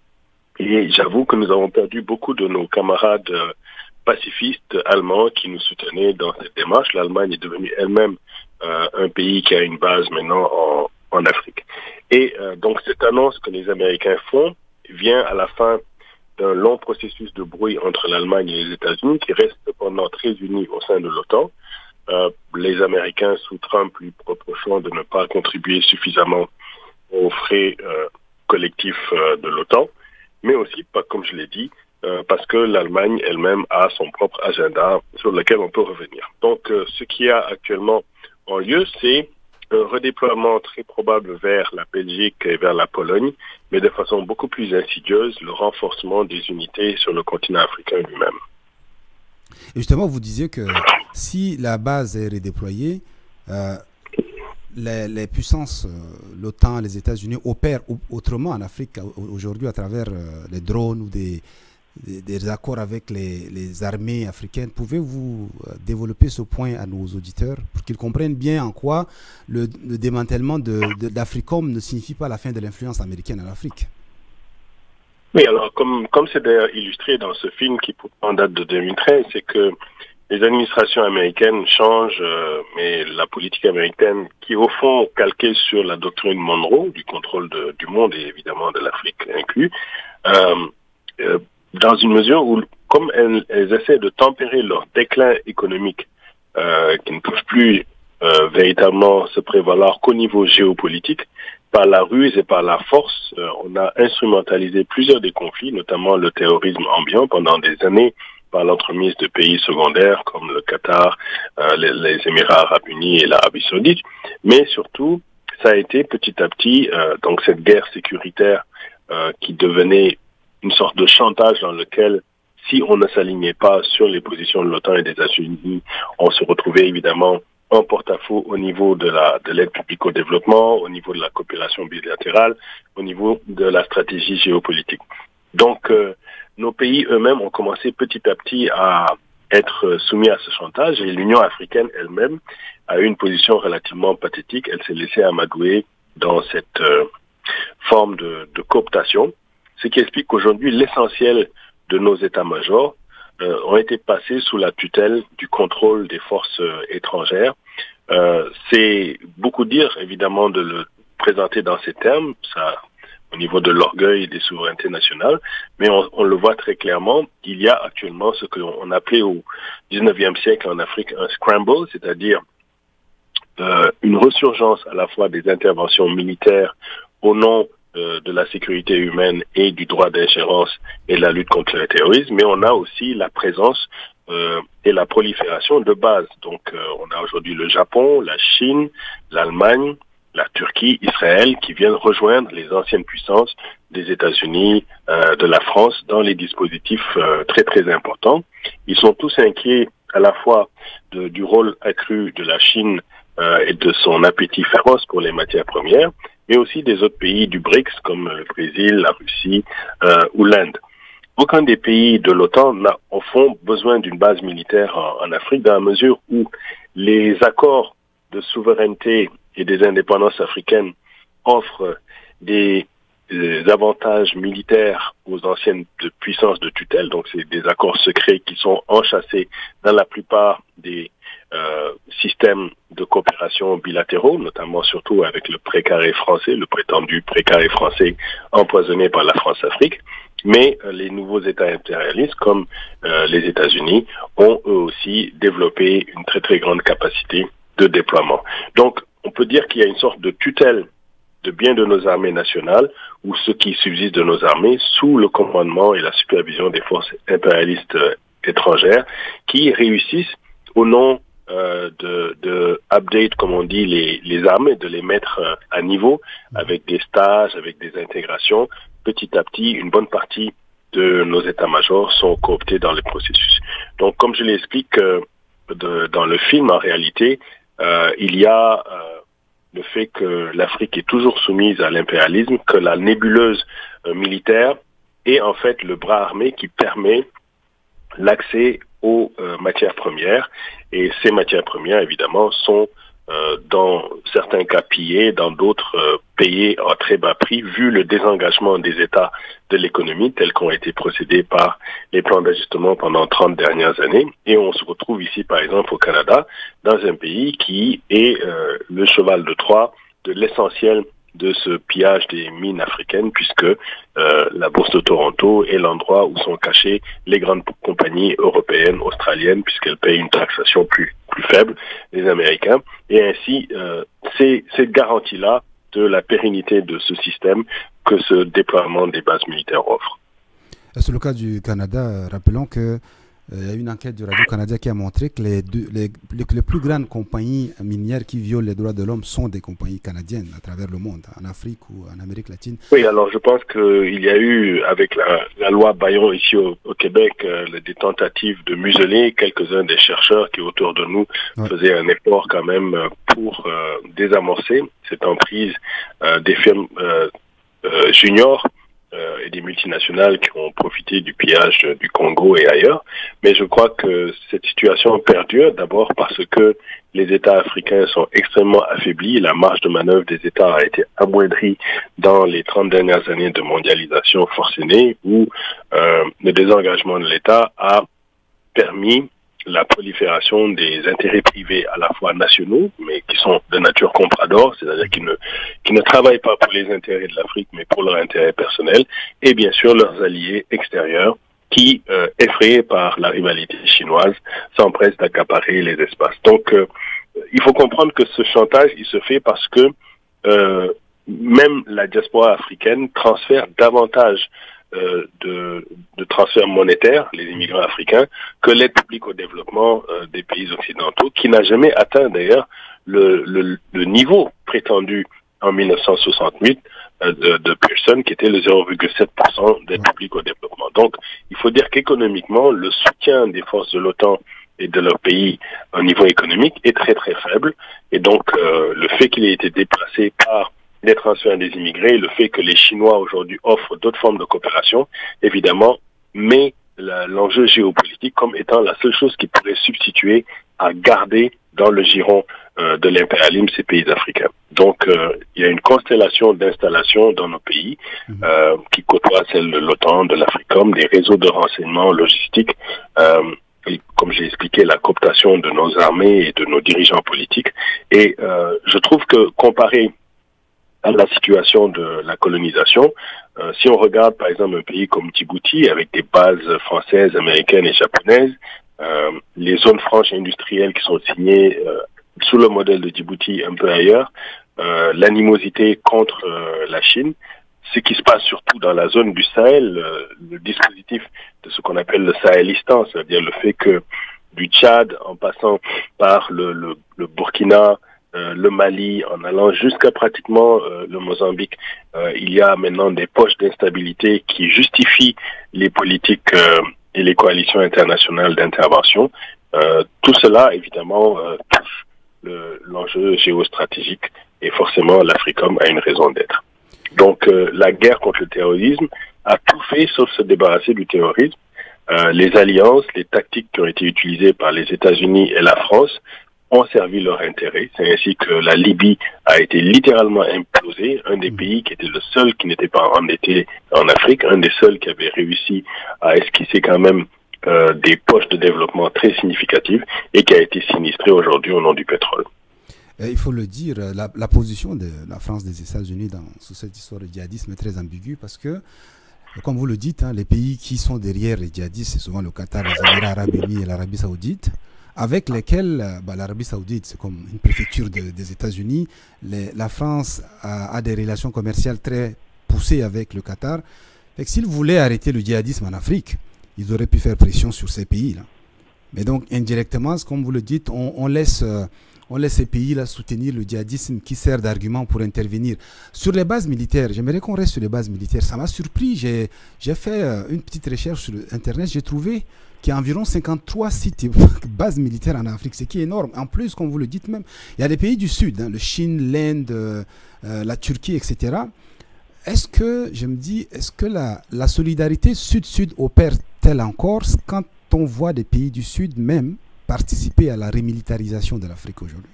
Et j'avoue que nous avons perdu beaucoup de nos camarades euh, pacifistes allemands qui nous soutenaient dans cette démarche. L'Allemagne est devenue elle-même euh, un pays qui a une base maintenant en, en Afrique. Et euh, donc cette annonce que les Américains font vient à la fin d'un long processus de brouille entre l'Allemagne et les États-Unis qui reste cependant très unis au sein de l'OTAN. Euh, les Américains sous Trump lui reprochant de ne pas contribuer suffisamment aux frais euh, collectifs euh, de l'OTAN, mais aussi, comme je l'ai dit, euh, parce que l'Allemagne elle-même a son propre agenda sur lequel on peut revenir. Donc euh, ce qui a actuellement en lieu, c'est un redéploiement très probable vers la Belgique et vers la Pologne, mais de façon beaucoup plus insidieuse, le renforcement des unités sur le continent africain lui-même. Et justement, vous disiez que si la base est redéployée, euh, les, les puissances, euh, l'OTAN, les États-Unis opèrent autrement en Afrique aujourd'hui à travers euh, les drones ou des, des, des accords avec les, les armées africaines. Pouvez-vous euh, développer ce point à nos auditeurs pour qu'ils comprennent bien en quoi le, le démantèlement de, de, d'Africom ne signifie pas la fin de l'influence américaine en Afrique? Oui, alors comme comme c'est d'ailleurs illustré dans ce film qui pourtant date de deux mille treize, c'est que les administrations américaines changent, euh, mais la politique américaine, qui au fond calquée sur la doctrine Monroe, du contrôle de, du monde et évidemment de l'Afrique inclus, euh, euh, dans une mesure où, comme elles, elles essaient de tempérer leur déclin économique, euh, qui ne peuvent plus euh, véritablement se prévaloir qu'au niveau géopolitique, par la ruse et par la force, euh, on a instrumentalisé plusieurs des conflits, notamment le terrorisme ambiant pendant des années, par l'entremise de pays secondaires comme le Qatar, euh, les, les Émirats arabes unis et l'Arabie saoudite, mais surtout ça a été petit à petit euh, donc cette guerre sécuritaire euh, qui devenait une sorte de chantage dans lequel, si on ne s'alignait pas sur les positions de l'OTAN et des États-Unis, on se retrouvait évidemment en porte-à-faux au niveau de la de l'aide publique au développement, au niveau de la coopération bilatérale, au niveau de la stratégie géopolitique. Donc, euh, nos pays eux-mêmes ont commencé petit à petit à être soumis à ce chantage, et l'Union africaine elle-même a eu une position relativement pathétique. Elle s'est laissée amadouer dans cette euh, forme de, de cooptation, ce qui explique qu'aujourd'hui l'essentiel de nos états-majors euh, ont été passés sous la tutelle du contrôle des forces euh, étrangères. Euh, c'est beaucoup dire, évidemment, de le présenter dans ces termes, ça, au niveau de l'orgueil des souverainetés nationales, mais on, on le voit très clairement, il y a actuellement ce qu'on appelait au dix-neuvième siècle en Afrique un scramble, c'est-à-dire euh, une resurgence à la fois des interventions militaires au nom euh, de la sécurité humaine et du droit d'ingérence et de la lutte contre le terrorisme, mais on a aussi la présence euh, et la prolifération de bases. Donc euh, on a aujourd'hui le Japon, la Chine, l'Allemagne, la Turquie, Israël, qui viennent rejoindre les anciennes puissances des États-Unis, euh, de la France, dans les dispositifs euh, très très importants. Ils sont tous inquiets à la fois de, du rôle accru de la Chine euh, et de son appétit féroce pour les matières premières, mais aussi des autres pays du BRICS comme le Brésil, la Russie euh, ou l'Inde. Aucun des pays de l'OTAN n'a au fond besoin d'une base militaire en, en Afrique, dans la mesure où les accords de souveraineté et des indépendances africaines offrent des, des avantages militaires aux anciennes de puissances de tutelle. Donc, c'est des accords secrets qui sont enchâssés dans la plupart des euh, systèmes de coopération bilatéraux, notamment surtout avec le précaré français, le prétendu précaré français empoisonné par la France-Afrique. Mais euh, les nouveaux États impérialistes, comme euh, les États-Unis, ont eux aussi développé une très très grande capacité de déploiement. Donc, on peut dire qu'il y a une sorte de tutelle de bien de nos armées nationales, ou ce qui subsiste de nos armées, sous le commandement et la supervision des forces impérialistes euh, étrangères, qui réussissent, au nom euh, de, de update, comme on dit, les, les armées, de les mettre euh, à niveau, avec des stages, avec des intégrations. Petit à petit, une bonne partie de nos états-majors sont cooptés dans le processus. Donc, comme je l'explique euh, de, dans le film, en réalité, Euh, il y a euh, le fait que l'Afrique est toujours soumise à l'impérialisme, que la nébuleuse euh, militaire est en fait le bras armé qui permet l'accès aux euh, matières premières. Et ces matières premières, évidemment, sont euh, dans certains cas pillées, dans d'autres euh, payées à très bas prix, vu le désengagement des États de l'économie tels qu'ont été procédés par les plans d'ajustement pendant trente dernières années. Et on se retrouve ici, par exemple, au Canada, dans un pays qui est euh, le cheval de Troie de l'essentiel de ce pillage des mines africaines, puisque euh, la bourse de Toronto est l'endroit où sont cachées les grandes compagnies européennes, australiennes, puisqu'elles payent une taxation plus plus faible des Américains. Et ainsi, euh, c'est cette garantie-là de la pérennité de ce système que ce déploiement des bases militaires offre. C'est le cas du Canada. Rappelons que il y a une enquête du Radio-Canada qui a montré que les, deux, les, les, les plus grandes compagnies minières qui violent les droits de l'homme sont des compagnies canadiennes à travers le monde, en Afrique ou en Amérique latine. Oui, alors je pense qu'il y a eu, avec la, la loi Bayon ici au, au Québec, euh, des tentatives de museler quelques-uns des chercheurs qui, autour de nous, ouais. faisaient un effort quand même pour euh, désamorcer cette emprise euh, des firmes euh, euh, juniors Euh, et des multinationales qui ont profité du pillage euh, du Congo et ailleurs. Mais je crois que cette situation perdure d'abord parce que les États africains sont extrêmement affaiblis. La marge de manœuvre des États a été amoindrie dans les trente dernières années de mondialisation forcenée, où euh, le désengagement de l'État a permis la prolifération des intérêts privés à la fois nationaux, mais qui sont de nature comprador, c'est-à-dire qui ne, qui ne travaillent pas pour les intérêts de l'Afrique, mais pour leur intérêt personnel, et bien sûr leurs alliés extérieurs qui, euh, effrayés par la rivalité chinoise, s'empressent d'accaparer les espaces. Donc, euh, il faut comprendre que ce chantage, il se fait parce que euh, même la diaspora africaine transfère davantage Euh, de, de transfert monétaire, les immigrants africains, que l'aide publique au développement euh, des pays occidentaux, qui n'a jamais atteint d'ailleurs le, le, le niveau prétendu en mille neuf cent soixante-huit euh, de, de Pearson, qui était le zéro virgule sept pour cent d'aide publique au développement. Donc, il faut dire qu'économiquement, le soutien des forces de l'OTAN et de leur pays au niveau économique est très très faible. Et donc, euh, le fait qu'il ait été déplacé par les transferts des immigrés, le fait que les Chinois aujourd'hui offrent d'autres formes de coopération, évidemment, met la, l'enjeu géopolitique comme étant la seule chose qui pourrait substituer à garder dans le giron euh, de l'impérialisme ces pays africains. Donc, euh, il y a une constellation d'installations dans nos pays euh, qui côtoient celle de l'OTAN, de l'AFRICOM, des réseaux de renseignement logistiques, euh, et, comme j'ai expliqué, la cooptation de nos armées et de nos dirigeants politiques. Et euh, je trouve que comparé à la situation de la colonisation, euh, si on regarde par exemple un pays comme Djibouti avec des bases françaises, américaines et japonaises, euh, les zones franches industrielles qui sont signées euh, sous le modèle de Djibouti un peu ailleurs, euh, l'animosité contre euh, la Chine, ce qui se passe surtout dans la zone du Sahel, euh, le dispositif de ce qu'on appelle le Sahélistan, c'est-à-dire le fait que du Tchad en passant par le, le, le Burkina, Euh, le Mali, en allant jusqu'à pratiquement euh, le Mozambique, euh, il y a maintenant des poches d'instabilité qui justifient les politiques euh, et les coalitions internationales d'intervention. Euh, tout cela, évidemment, euh, touche le, l'enjeu géostratégique et forcément l'AFRICOM a une raison d'être. Donc, euh, la guerre contre le terrorisme a tout fait sauf se débarrasser du terrorisme. Euh, les alliances, les tactiques qui ont été utilisées par les États-Unis et la France ont servi leur intérêt. C'est ainsi que la Libye a été littéralement implosée, un des pays qui était le seul qui n'était pas endetté en Afrique, un des seuls qui avait réussi à esquisser quand même euh, des poches de développement très significatives et qui a été sinistré aujourd'hui au nom du pétrole. Il faut le dire, la, la position de la France des États-Unis dans sous cette histoire de djihadisme est très ambiguë parce que, comme vous le dites, hein, les pays qui sont derrière les djihadistes, c'est souvent le Qatar, les Émirats arabes unis et l'Arabie saoudite, avec lesquels bah, l'Arabie saoudite, c'est comme une préfecture de, des États-Unis. Les, la France a, a des relations commerciales très poussées avec le Qatar. Fait que s'ils voulaient arrêter le djihadisme en Afrique, ils auraient pu faire pression sur ces pays-là. Mais donc, indirectement, comme vous le dites, on, on laisse... Euh, on laisse ces pays-là soutenir le djihadisme qui sert d'argument pour intervenir. Sur les bases militaires, j'aimerais qu'on reste sur les bases militaires. Ça m'a surpris. J'ai, j'ai fait euh, une petite recherche sur Internet. J'ai trouvé qu'il y a environ cinquante-trois sites bases militaires en Afrique, ce qui est énorme. En plus, comme vous le dites même, il y a des pays du Sud, hein, le Chine, l'Inde, euh, la Turquie, et cetera. Est-ce que, je me dis, est-ce que la, la solidarité Sud-Sud opère-t-elle encore quand on voit des pays du Sud même participer à la remilitarisation de l'Afrique aujourd'hui?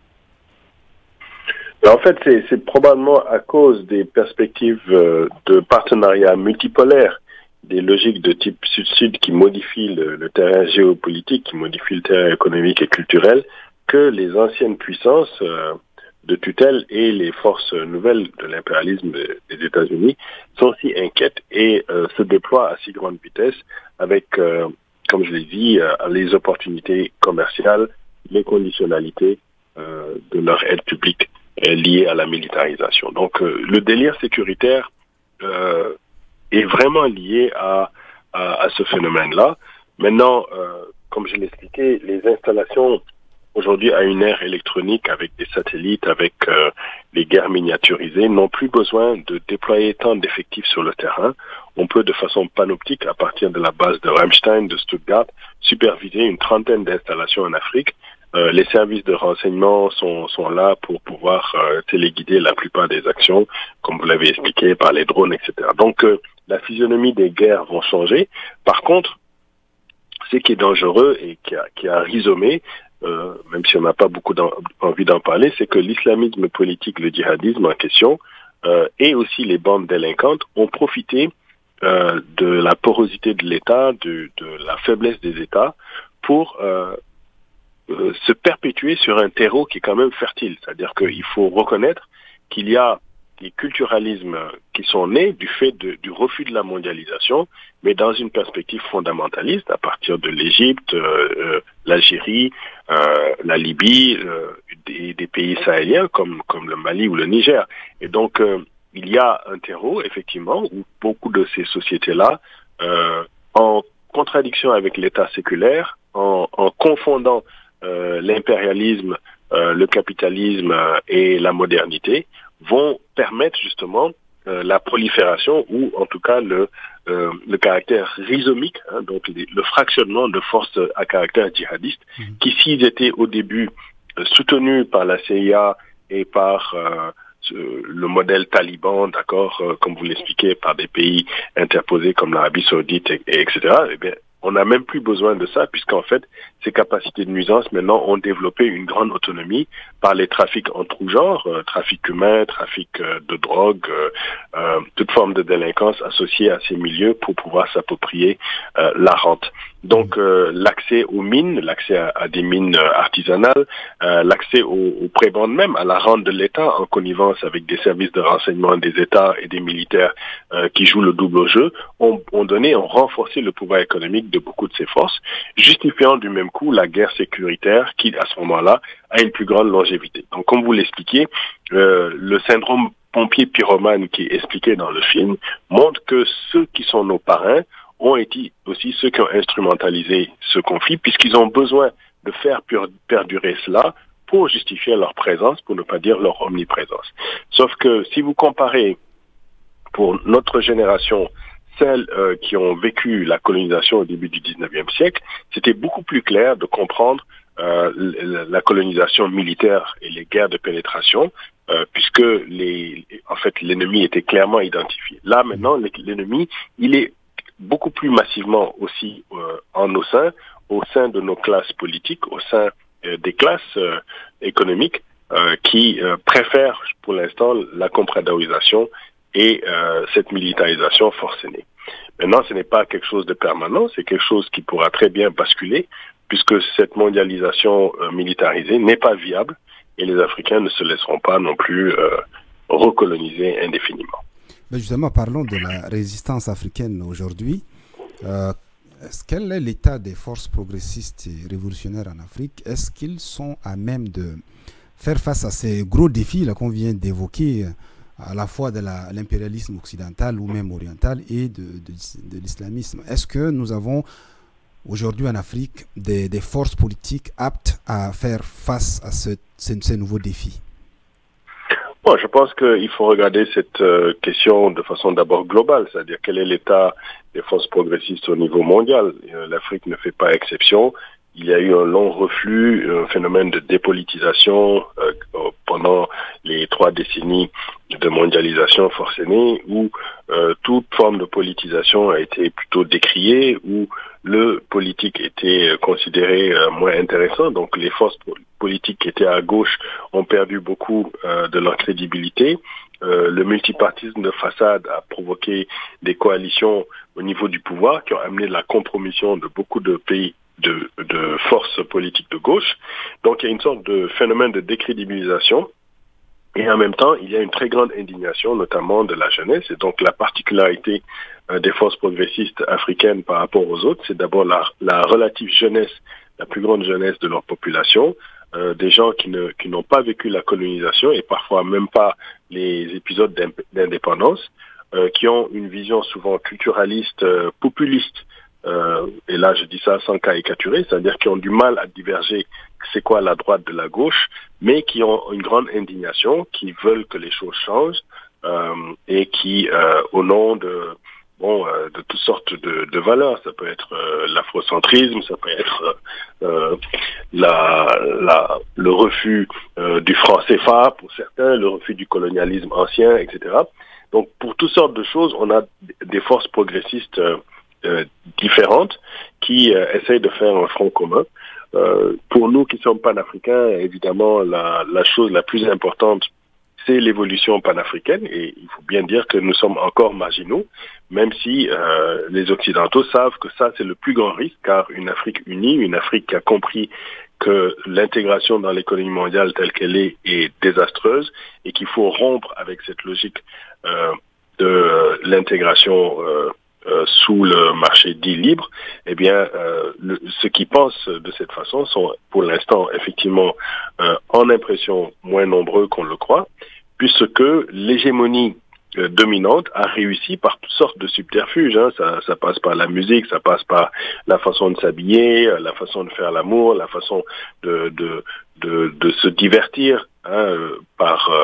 En fait, c'est, c'est probablement à cause des perspectives euh, de partenariat multipolaire, des logiques de type Sud-Sud qui modifient le, le terrain géopolitique, qui modifient le terrain économique et culturel, que les anciennes puissances euh, de tutelle et les forces nouvelles de l'impérialisme des États-Unis sont si inquiètes et euh, se déploient à si grande vitesse avec... Euh, comme je l'ai dit, euh, les opportunités commerciales, les conditionnalités euh, de leur aide publique euh, liées à la militarisation. Donc, euh, le délire sécuritaire euh, est vraiment lié à, à, à ce phénomène-là. Maintenant, euh, comme je l'ai expliqué, les installations aujourd'hui à une ère électronique avec des satellites, avec euh, les guerres miniaturisées, n'ont plus besoin de déployer tant d'effectifs sur le terrain. On peut de façon panoptique, à partir de la base de Ramstein, de Stuttgart, superviser une trentaine d'installations en Afrique. Euh, les services de renseignement sont, sont là pour pouvoir euh, téléguider la plupart des actions, comme vous l'avez expliqué, par les drones, et cetera. Donc, euh, la physionomie des guerres vont changer. Par contre, ce qui est dangereux et qui a, qui a rhizomé, Euh, même si on n'a pas beaucoup envie d'en parler, c'est que l'islamisme politique, le djihadisme en question, euh, et aussi les bandes délinquantes ont profité euh, de la porosité de l'État, de, de la faiblesse des États, pour euh, euh, se perpétuer sur un terreau qui est quand même fertile. C'est-à-dire qu'il faut reconnaître qu'il y a des culturalismes qui sont nés du fait de, du refus de la mondialisation, mais dans une perspective fondamentaliste à partir de l'Égypte, euh, euh, l'Algérie, euh, la Libye, euh, des, des pays sahéliens comme, comme le Mali ou le Niger. Et donc, euh, il y a un terreau, effectivement, où beaucoup de ces sociétés-là, euh, en contradiction avec l'État séculaire, en, en confondant euh, l'impérialisme, euh, le capitalisme euh, et la modernité, vont permettre justement euh, la prolifération ou en tout cas le, euh, le caractère rhizomique, hein, donc les, le fractionnement de forces à caractère djihadiste, mmh. qui s'ils étaient au début euh, soutenus par la C I A et par euh, le modèle taliban, d'accord, euh, comme vous l'expliquez, par des pays interposés comme l'Arabie Saoudite, et, et etc., eh bien, on n'a même plus besoin de ça, puisqu'en fait, ces capacités de nuisance, maintenant, ont développé une grande autonomie par les trafics en tout genre, euh, trafic humain, trafic euh, de drogue, euh, euh, toute forme de délinquance associée à ces milieux pour pouvoir s'approprier euh, la rente. Donc, euh, l'accès aux mines, l'accès à, à des mines artisanales, euh, l'accès aux, aux prébendes même, à la rente de l'État en connivence avec des services de renseignement des États et des militaires euh, qui jouent le double jeu, ont, ont donné, ont renforcé le pouvoir économique de beaucoup de ces forces, justifiant du même coup la guerre sécuritaire qui, à ce moment-là, a une plus grande longévité. Donc, comme vous l'expliquez, euh, le syndrome pompier pyromane qui est expliqué dans le film montre que ceux qui sont nos parrains ont été aussi ceux qui ont instrumentalisé ce conflit, puisqu'ils ont besoin de faire perdurer cela pour justifier leur présence, pour ne pas dire leur omniprésence. Sauf que si vous comparez pour notre génération celles euh, qui ont vécu la colonisation au début du dix-neuvième siècle, c'était beaucoup plus clair de comprendre euh, la colonisation militaire et les guerres de pénétration, euh, puisque les, en fait, l'ennemi était clairement identifié. Là, maintenant, l'ennemi, il est beaucoup plus massivement aussi euh, en nos seins, au sein de nos classes politiques, au sein euh, des classes euh, économiques euh, qui euh, préfèrent pour l'instant la compredarisation et euh, cette militarisation forcenée. Maintenant, ce n'est pas quelque chose de permanent, c'est quelque chose qui pourra très bien basculer, puisque cette mondialisation euh, militarisée n'est pas viable et les Africains ne se laisseront pas non plus euh, recoloniser indéfiniment. Ben justement, parlons de la résistance africaine aujourd'hui. Euh, est-ce, quel est l'état des forces progressistes et révolutionnaires en Afrique? Est-ce qu'ils sont à même de faire face à ces gros défis là, qu'on vient d'évoquer, à la fois de la, l'impérialisme occidental ou même oriental et de, de, de l'islamisme? Est-ce que nous avons aujourd'hui en Afrique des, des forces politiques aptes à faire face à ce, ces, ces nouveaux défis? Bon, je pense qu'il faut regarder cette euh, question de façon d'abord globale, c'est-à-dire quel est l'état des forces progressistes au niveau mondial. Euh, L'Afrique ne fait pas exception. Il y a eu un long reflux, un phénomène de dépolitisation euh, pendant les trois décennies de mondialisation forcenée, où euh, toute forme de politisation a été plutôt décriée, où le politique était considéré euh, moins intéressant. Donc les forces politiques qui étaient à gauche ont perdu beaucoup euh, de leur crédibilité. Euh, le multipartisme de façade a provoqué des coalitions au niveau du pouvoir qui ont amené la compromission de beaucoup de pays de, de forces politiques de gauche. Donc il y a une sorte de phénomène de décrédibilisation. Et en même temps, il y a une très grande indignation, notamment de la jeunesse. Et donc la particularité euh, des forces progressistes africaines par rapport aux autres, c'est d'abord la, la relative jeunesse, la plus grande jeunesse de leur population, euh, des gens qui ne qui n'ont pas vécu la colonisation et parfois même pas les épisodes d'indépendance, euh, qui ont une vision souvent culturaliste, euh, populiste. Euh, et là, je dis ça sans caricaturer, c'est-à-dire qui ont du mal à diverger c'est quoi la droite de la gauche, mais qui ont une grande indignation, qui veulent que les choses changent euh, et qui, euh, au nom de bon euh, de toutes sortes de, de valeurs, ça peut être euh, l'afrocentrisme, ça peut être euh, la, la le refus euh, du franc C F A pour certains, le refus du colonialisme ancien, et cetera. Donc, pour toutes sortes de choses, on a des forces progressistes euh, euh, différentes qui euh, essayent de faire un front commun. Euh, pour nous qui sommes panafricains, évidemment, la, la chose la plus importante, c'est l'évolution panafricaine. Et il faut bien dire que nous sommes encore marginaux, même si euh, les Occidentaux savent que ça, c'est le plus grand risque, car une Afrique unie, une Afrique qui a compris que l'intégration dans l'économie mondiale telle qu'elle est est désastreuse et qu'il faut rompre avec cette logique euh, de euh, l'intégration euh, Euh, sous le marché dit libre, eh bien, euh, le, ceux qui pensent de cette façon sont, pour l'instant, effectivement, euh, en impression moins nombreux qu'on le croit, puisque l'hégémonie euh, dominante a réussi par toutes sortes de subterfuges. Hein. Ça, ça passe par la musique, ça passe par la façon de s'habiller, la façon de faire l'amour, la façon de de de, de se divertir, hein, par euh,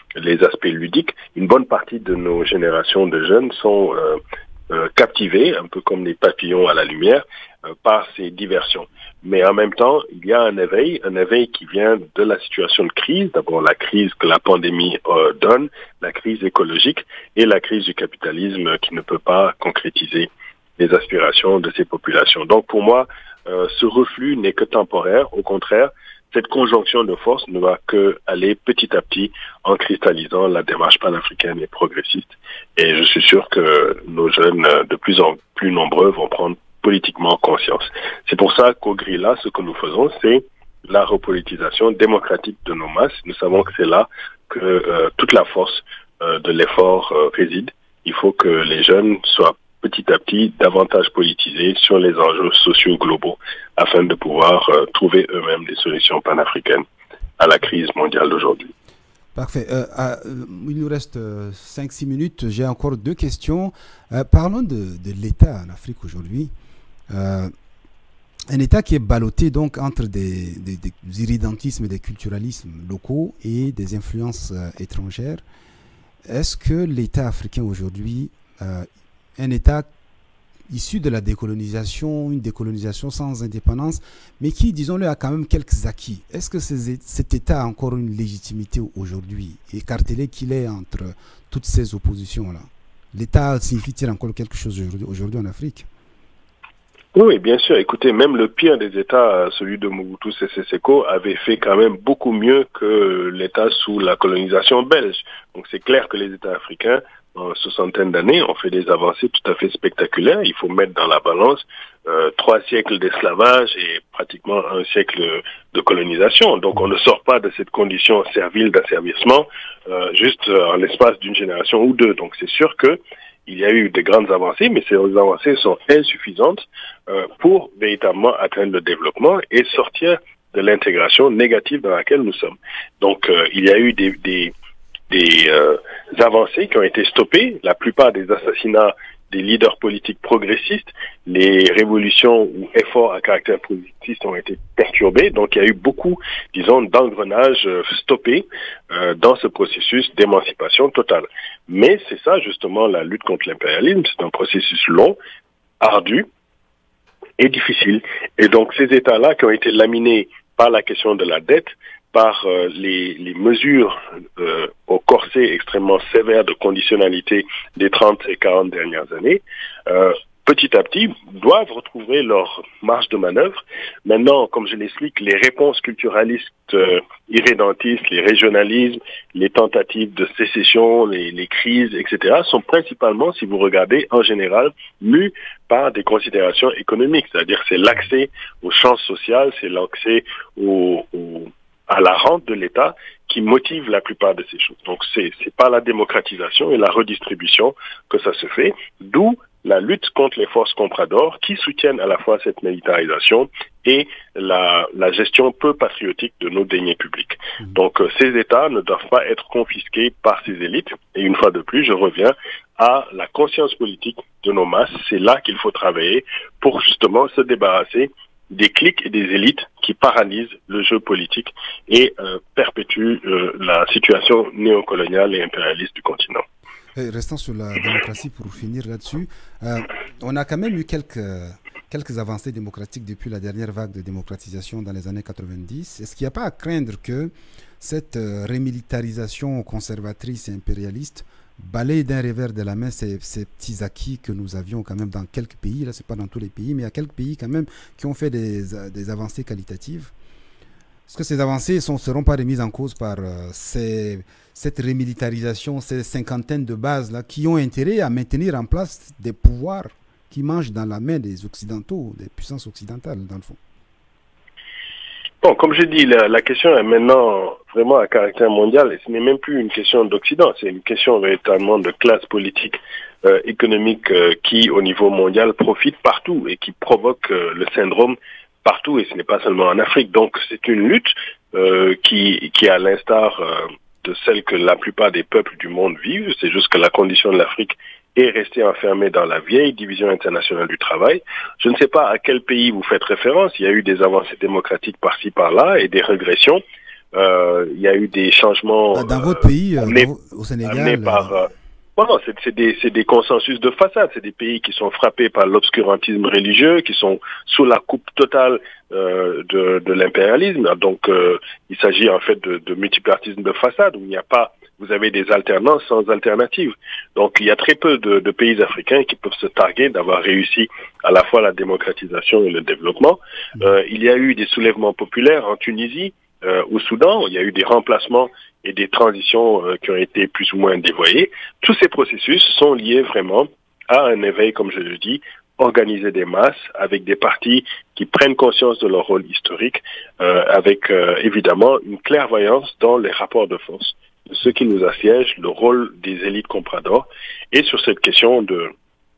les aspects ludiques, une bonne partie de nos générations de jeunes sont euh, euh, captivés, un peu comme les papillons à la lumière, euh, par ces diversions. Mais en même temps, il y a un éveil, un éveil qui vient de la situation de crise, d'abord la crise que la pandémie euh, donne, la crise écologique et la crise du capitalisme qui ne peut pas concrétiser les aspirations de ces populations. Donc pour moi, euh, ce reflux n'est que temporaire. Au contraire, cette conjonction de forces ne va que aller petit à petit en cristallisant la démarche panafricaine et progressiste. Et je suis sûr que nos jeunes, de plus en plus nombreux, vont prendre politiquement conscience. C'est pour ça qu'au Grilla, ce que nous faisons, c'est la repolitisation démocratique de nos masses. Nous savons que c'est là que euh, toute la force euh, de l'effort euh, réside. Il faut que les jeunes soient petit à petit davantage politisés sur les enjeux sociaux globaux afin de pouvoir euh, trouver eux-mêmes des solutions panafricaines à la crise mondiale d'aujourd'hui. Parfait. Euh, euh, il nous reste euh, cinq six minutes. J'ai encore deux questions. Euh, parlons de, de l'État en Afrique aujourd'hui. Euh, un État qui est ballotté donc entre des, des, des irrédentismes et des culturalismes locaux et des influences euh, étrangères. Est-ce que l'État africain aujourd'hui, euh, un État issu de la décolonisation, une décolonisation sans indépendance, mais qui, disons-le, a quand même quelques acquis. Est-ce que ces, cet État a encore une légitimité aujourd'hui, écartelé qu'il est entre toutes ces oppositions-là? L'État signifie-t-il encore quelque chose aujourd'hui, aujourd'hui en Afrique? Oui, bien sûr. Écoutez, même le pire des États, celui de Mobutu Sese Seko, avait fait quand même beaucoup mieux que l'État sous la colonisation belge. Donc c'est clair que les États africains, en soixantaine d'années, ont fait des avancées tout à fait spectaculaires. Il faut mettre dans la balance euh, trois siècles d'esclavage et pratiquement un siècle de colonisation. Donc on ne sort pas de cette condition servile d'asservissement euh, juste euh, en l'espace d'une génération ou deux. Donc c'est sûr que il y a eu de grandes avancées, mais ces avancées sont insuffisantes euh, pour véritablement atteindre le développement et sortir de l'intégration négative dans laquelle nous sommes. Donc euh, il y a eu des, des, des euh, avancées qui ont été stoppées, la plupart des assassinats des leaders politiques progressistes, les révolutions ou efforts à caractère progressiste ont été perturbés. Donc il y a eu beaucoup, disons, d'engrenages euh, stoppés euh, dans ce processus d'émancipation totale. Mais c'est ça justement la lutte contre l'impérialisme, c'est un processus long, ardu et difficile. Et donc ces États-là qui ont été laminés par la question de la dette, par euh, les, les mesures euh, au corset extrêmement sévère de conditionnalité des trente et quarante dernières années, euh, petit à petit, doivent retrouver leur marge de manœuvre. Maintenant, comme je l'explique, les réponses culturalistes euh, irrédentistes, les régionalismes, les tentatives de sécession, les, les crises, et cetera, sont principalement, si vous regardez, en général, mues par des considérations économiques. C'est-à-dire c'est l'accès aux chances sociales, c'est l'accès au, au à la rente de l'État qui motive la plupart de ces choses. Donc c'est c'est par la démocratisation et la redistribution que ça se fait, d'où la lutte contre les forces compradores qui soutiennent à la fois cette militarisation et la, la gestion peu patriotique de nos deniers publics. Donc euh, ces États ne doivent pas être confisqués par ces élites. Et une fois de plus, je reviens à la conscience politique de nos masses. C'est là qu'il faut travailler pour justement se débarrasser des cliques et des élites qui paralysent le jeu politique et euh, perpétuent euh, la situation néocoloniale et impérialiste du continent. Et restant sur la démocratie pour finir là-dessus, euh, on a quand même eu quelques, quelques avancées démocratiques depuis la dernière vague de démocratisation dans les années quatre-vingt-dix. Est-ce qu'il n'y a pas à craindre que cette euh, rémilitarisation conservatrice et impérialiste balaye d'un revers de la main ces, ces petits acquis que nous avions quand même dans quelques pays, là c'est pas dans tous les pays, mais il y a quelques pays quand même qui ont fait des, des avancées qualitatives? Est-ce que ces avancées ne seront pas remises en cause par euh, ces, cette rémilitarisation, ces cinquantaines de bases là qui ont intérêt à maintenir en place des pouvoirs qui mangent dans la main des Occidentaux, des puissances occidentales dans le fond? Bon, comme je dis, la, la question est maintenant vraiment à caractère mondial et ce n'est même plus une question d'Occident, c'est une question véritablement de classe politique, euh, économique euh, qui, au niveau mondial, profite partout et qui provoque euh, le syndrome partout et ce n'est pas seulement en Afrique. Donc c'est une lutte euh, qui, qui, à l'instar euh, de celle que la plupart des peuples du monde vivent, c'est juste que la condition de l'Afrique est restée enfermée dans la vieille division internationale du travail. Je ne sais pas à quel pays vous faites référence, il y a eu des avancées démocratiques par-ci par-là et des régressions, Euh, il y a eu des changements Dans, dans euh, votre pays, amenés, dans, au Sénégal, amenés par... Euh, bon, non, c'est, c'est, des, c'est des consensus de façade. C'est des pays qui sont frappés par l'obscurantisme religieux, qui sont sous la coupe totale euh, de, de l'impérialisme. Donc, euh, il s'agit en fait de, de multipartisme de façade où il n'y a pas... Vous avez des alternances sans alternative. Donc, il y a très peu de, de pays africains qui peuvent se targuer d'avoir réussi à la fois la démocratisation et le développement. Euh, il y a eu des soulèvements populaires en Tunisie, euh, au Soudan. Il y a eu des remplacements et des transitions euh, qui ont été plus ou moins dévoyées. Tous ces processus sont liés vraiment à un éveil, comme je le dis, organisé des masses, avec des partis qui prennent conscience de leur rôle historique, euh, avec euh, évidemment une clairvoyance dans les rapports de force de ceux qui nous assiègent, le rôle des élites compradors, et sur cette question de,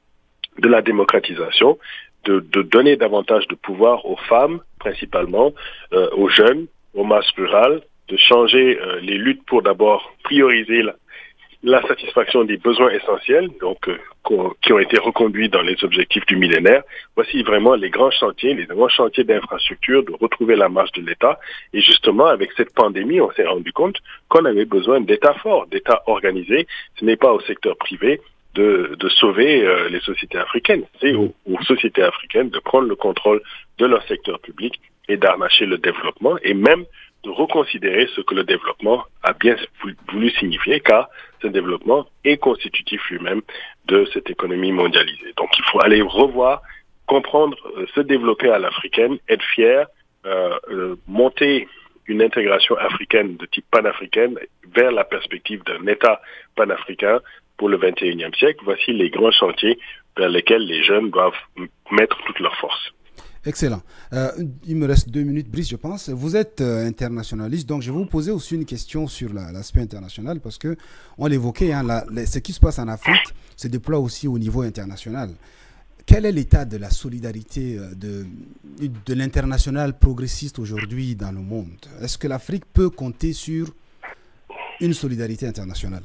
de la démocratisation, de, de donner davantage de pouvoir aux femmes, principalement, euh, aux jeunes, aux masses rurales, de changer euh, les luttes pour d'abord prioriser la, la satisfaction des besoins essentiels, donc euh, qui ont été reconduits dans les objectifs du millénaire. Voici vraiment les grands chantiers, les grands chantiers d'infrastructure, de retrouver la marche de l'État. Et justement, avec cette pandémie, on s'est rendu compte qu'on avait besoin d'États forts, d'États organisés. Ce n'est pas au secteur privé de, de sauver euh, les sociétés africaines. C'est aux, aux sociétés africaines de prendre le contrôle de leur secteur public et d'harnacher le développement et même de reconsidérer ce que le développement a bien voulu signifier, car ce développement est constitutif lui-même de cette économie mondialisée. Donc il faut aller revoir, comprendre, euh, se développer à l'africaine, être fier, euh, euh, monter une intégration africaine de type panafricaine vers la perspective d'un État panafricain pour le vingt et unième siècle. Voici les grands chantiers vers lesquels les jeunes doivent mettre toutes leurs forces. Excellent. Euh, il me reste deux minutes, Brice, je pense. Vous êtes euh, internationaliste, donc je vais vous poser aussi une question sur la, l'aspect international, parce que on l'évoquait, hein, la, la, ce qui se passe en Afrique se déploie aussi au niveau international. Quel est l'état de la solidarité de, de l'international progressiste aujourd'hui dans le monde? Est-ce que l'Afrique peut compter sur une solidarité internationale?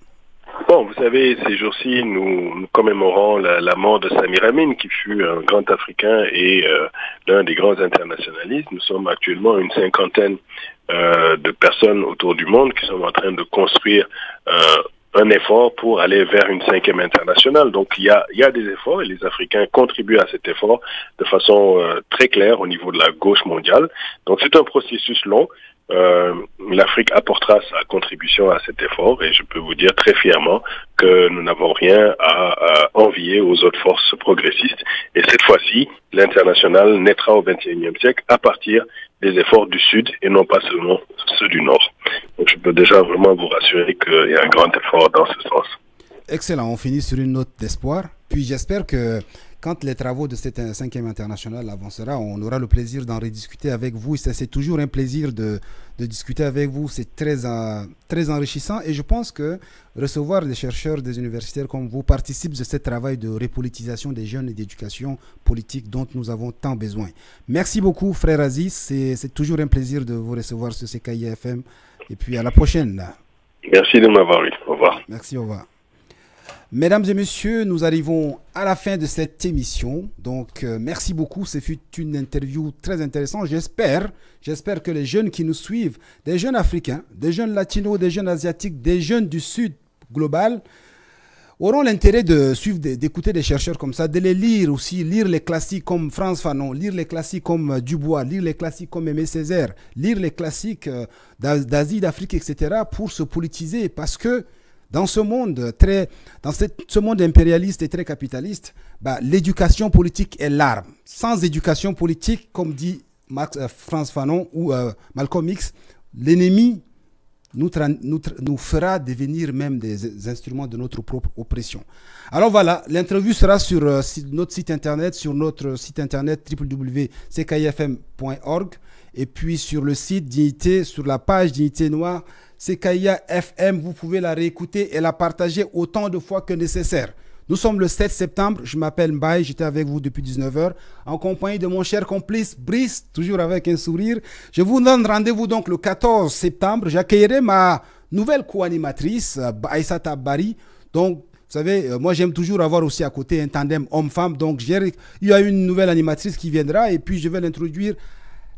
Bon, vous savez, ces jours-ci, nous, nous commémorons la, la mort de Samir Amin, qui fut un grand Africain et euh, l'un des grands internationalistes. Nous sommes actuellement une cinquantaine euh, de personnes autour du monde qui sont en train de construire euh, un effort pour aller vers une cinquième internationale. Donc, il y a, il y a des efforts et les Africains contribuent à cet effort de façon euh, très claire au niveau de la gauche mondiale. Donc, c'est un processus long. Euh, l'Afrique apportera sa contribution à cet effort et je peux vous dire très fièrement que nous n'avons rien à, à envier aux autres forces progressistes. Et cette fois-ci, l'international naîtra au vingt et unième siècle à partir des efforts du Sud et non pas seulement ceux du Nord. Donc je peux déjà vraiment vous rassurer qu'il y a un grand effort dans ce sens. Excellent, on finit sur une note d'espoir. Puis j'espère que quand les travaux de cette cinquième internationale avanceront, on aura le plaisir d'en rediscuter avec vous. C'est toujours un plaisir de, de discuter avec vous. C'est très, uh, très enrichissant. Et je pense que recevoir des chercheurs, des universitaires comme vous participe de ce travail de repolitisation des jeunes et d'éducation politique dont nous avons tant besoin. Merci beaucoup, frère Aziz. C'est toujours un plaisir de vous recevoir sur C K I F M. Et puis à la prochaine. Merci de m'avoir eu. Au revoir. Merci, au revoir. Mesdames et messieurs, nous arrivons à la fin de cette émission. Donc, euh, merci beaucoup. Ce fut une interview très intéressante. J'espère, j'espère que les jeunes qui nous suivent, des jeunes africains, des jeunes latinos, des jeunes asiatiques, des jeunes du Sud global, auront l'intérêt de suivre, d'écouter des chercheurs comme ça, de les lire aussi, lire les classiques comme Frantz Fanon, lire les classiques comme Dubois, lire les classiques comme Aimé Césaire, lire les classiques d'Asie, d'Afrique, et cetera pour se politiser, parce que dans ce monde très, dans cette, ce monde impérialiste et très capitaliste, bah, l'éducation politique est l'arme. Sans éducation politique, comme dit Max, euh, Frantz Fanon ou euh, Malcolm X, l'ennemi nous, nous, nous fera devenir même des instruments de notre propre oppression. Alors voilà, l'interview sera sur euh, notre site internet, sur notre site internet w w w point c k i f m point org et puis sur le site Dignité, sur la page Dignité Noire, C K I A F M, vous pouvez la réécouter et la partager autant de fois que nécessaire. Nous sommes le sept septembre, je m'appelle Mbaye, j'étais avec vous depuis dix-neuf heures, en compagnie de mon cher complice Brice, toujours avec un sourire. Je vous donne rendez-vous donc le quatorze septembre, j'accueillerai ma nouvelle co-animatrice, Aïssata Bari. Donc, vous savez, moi j'aime toujours avoir aussi à côté un tandem homme-femme, donc il y a une nouvelle animatrice qui viendra et puis je vais l'introduire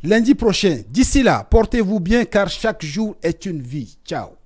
lundi prochain. D'ici là, portez-vous bien car chaque jour est une vie. Ciao.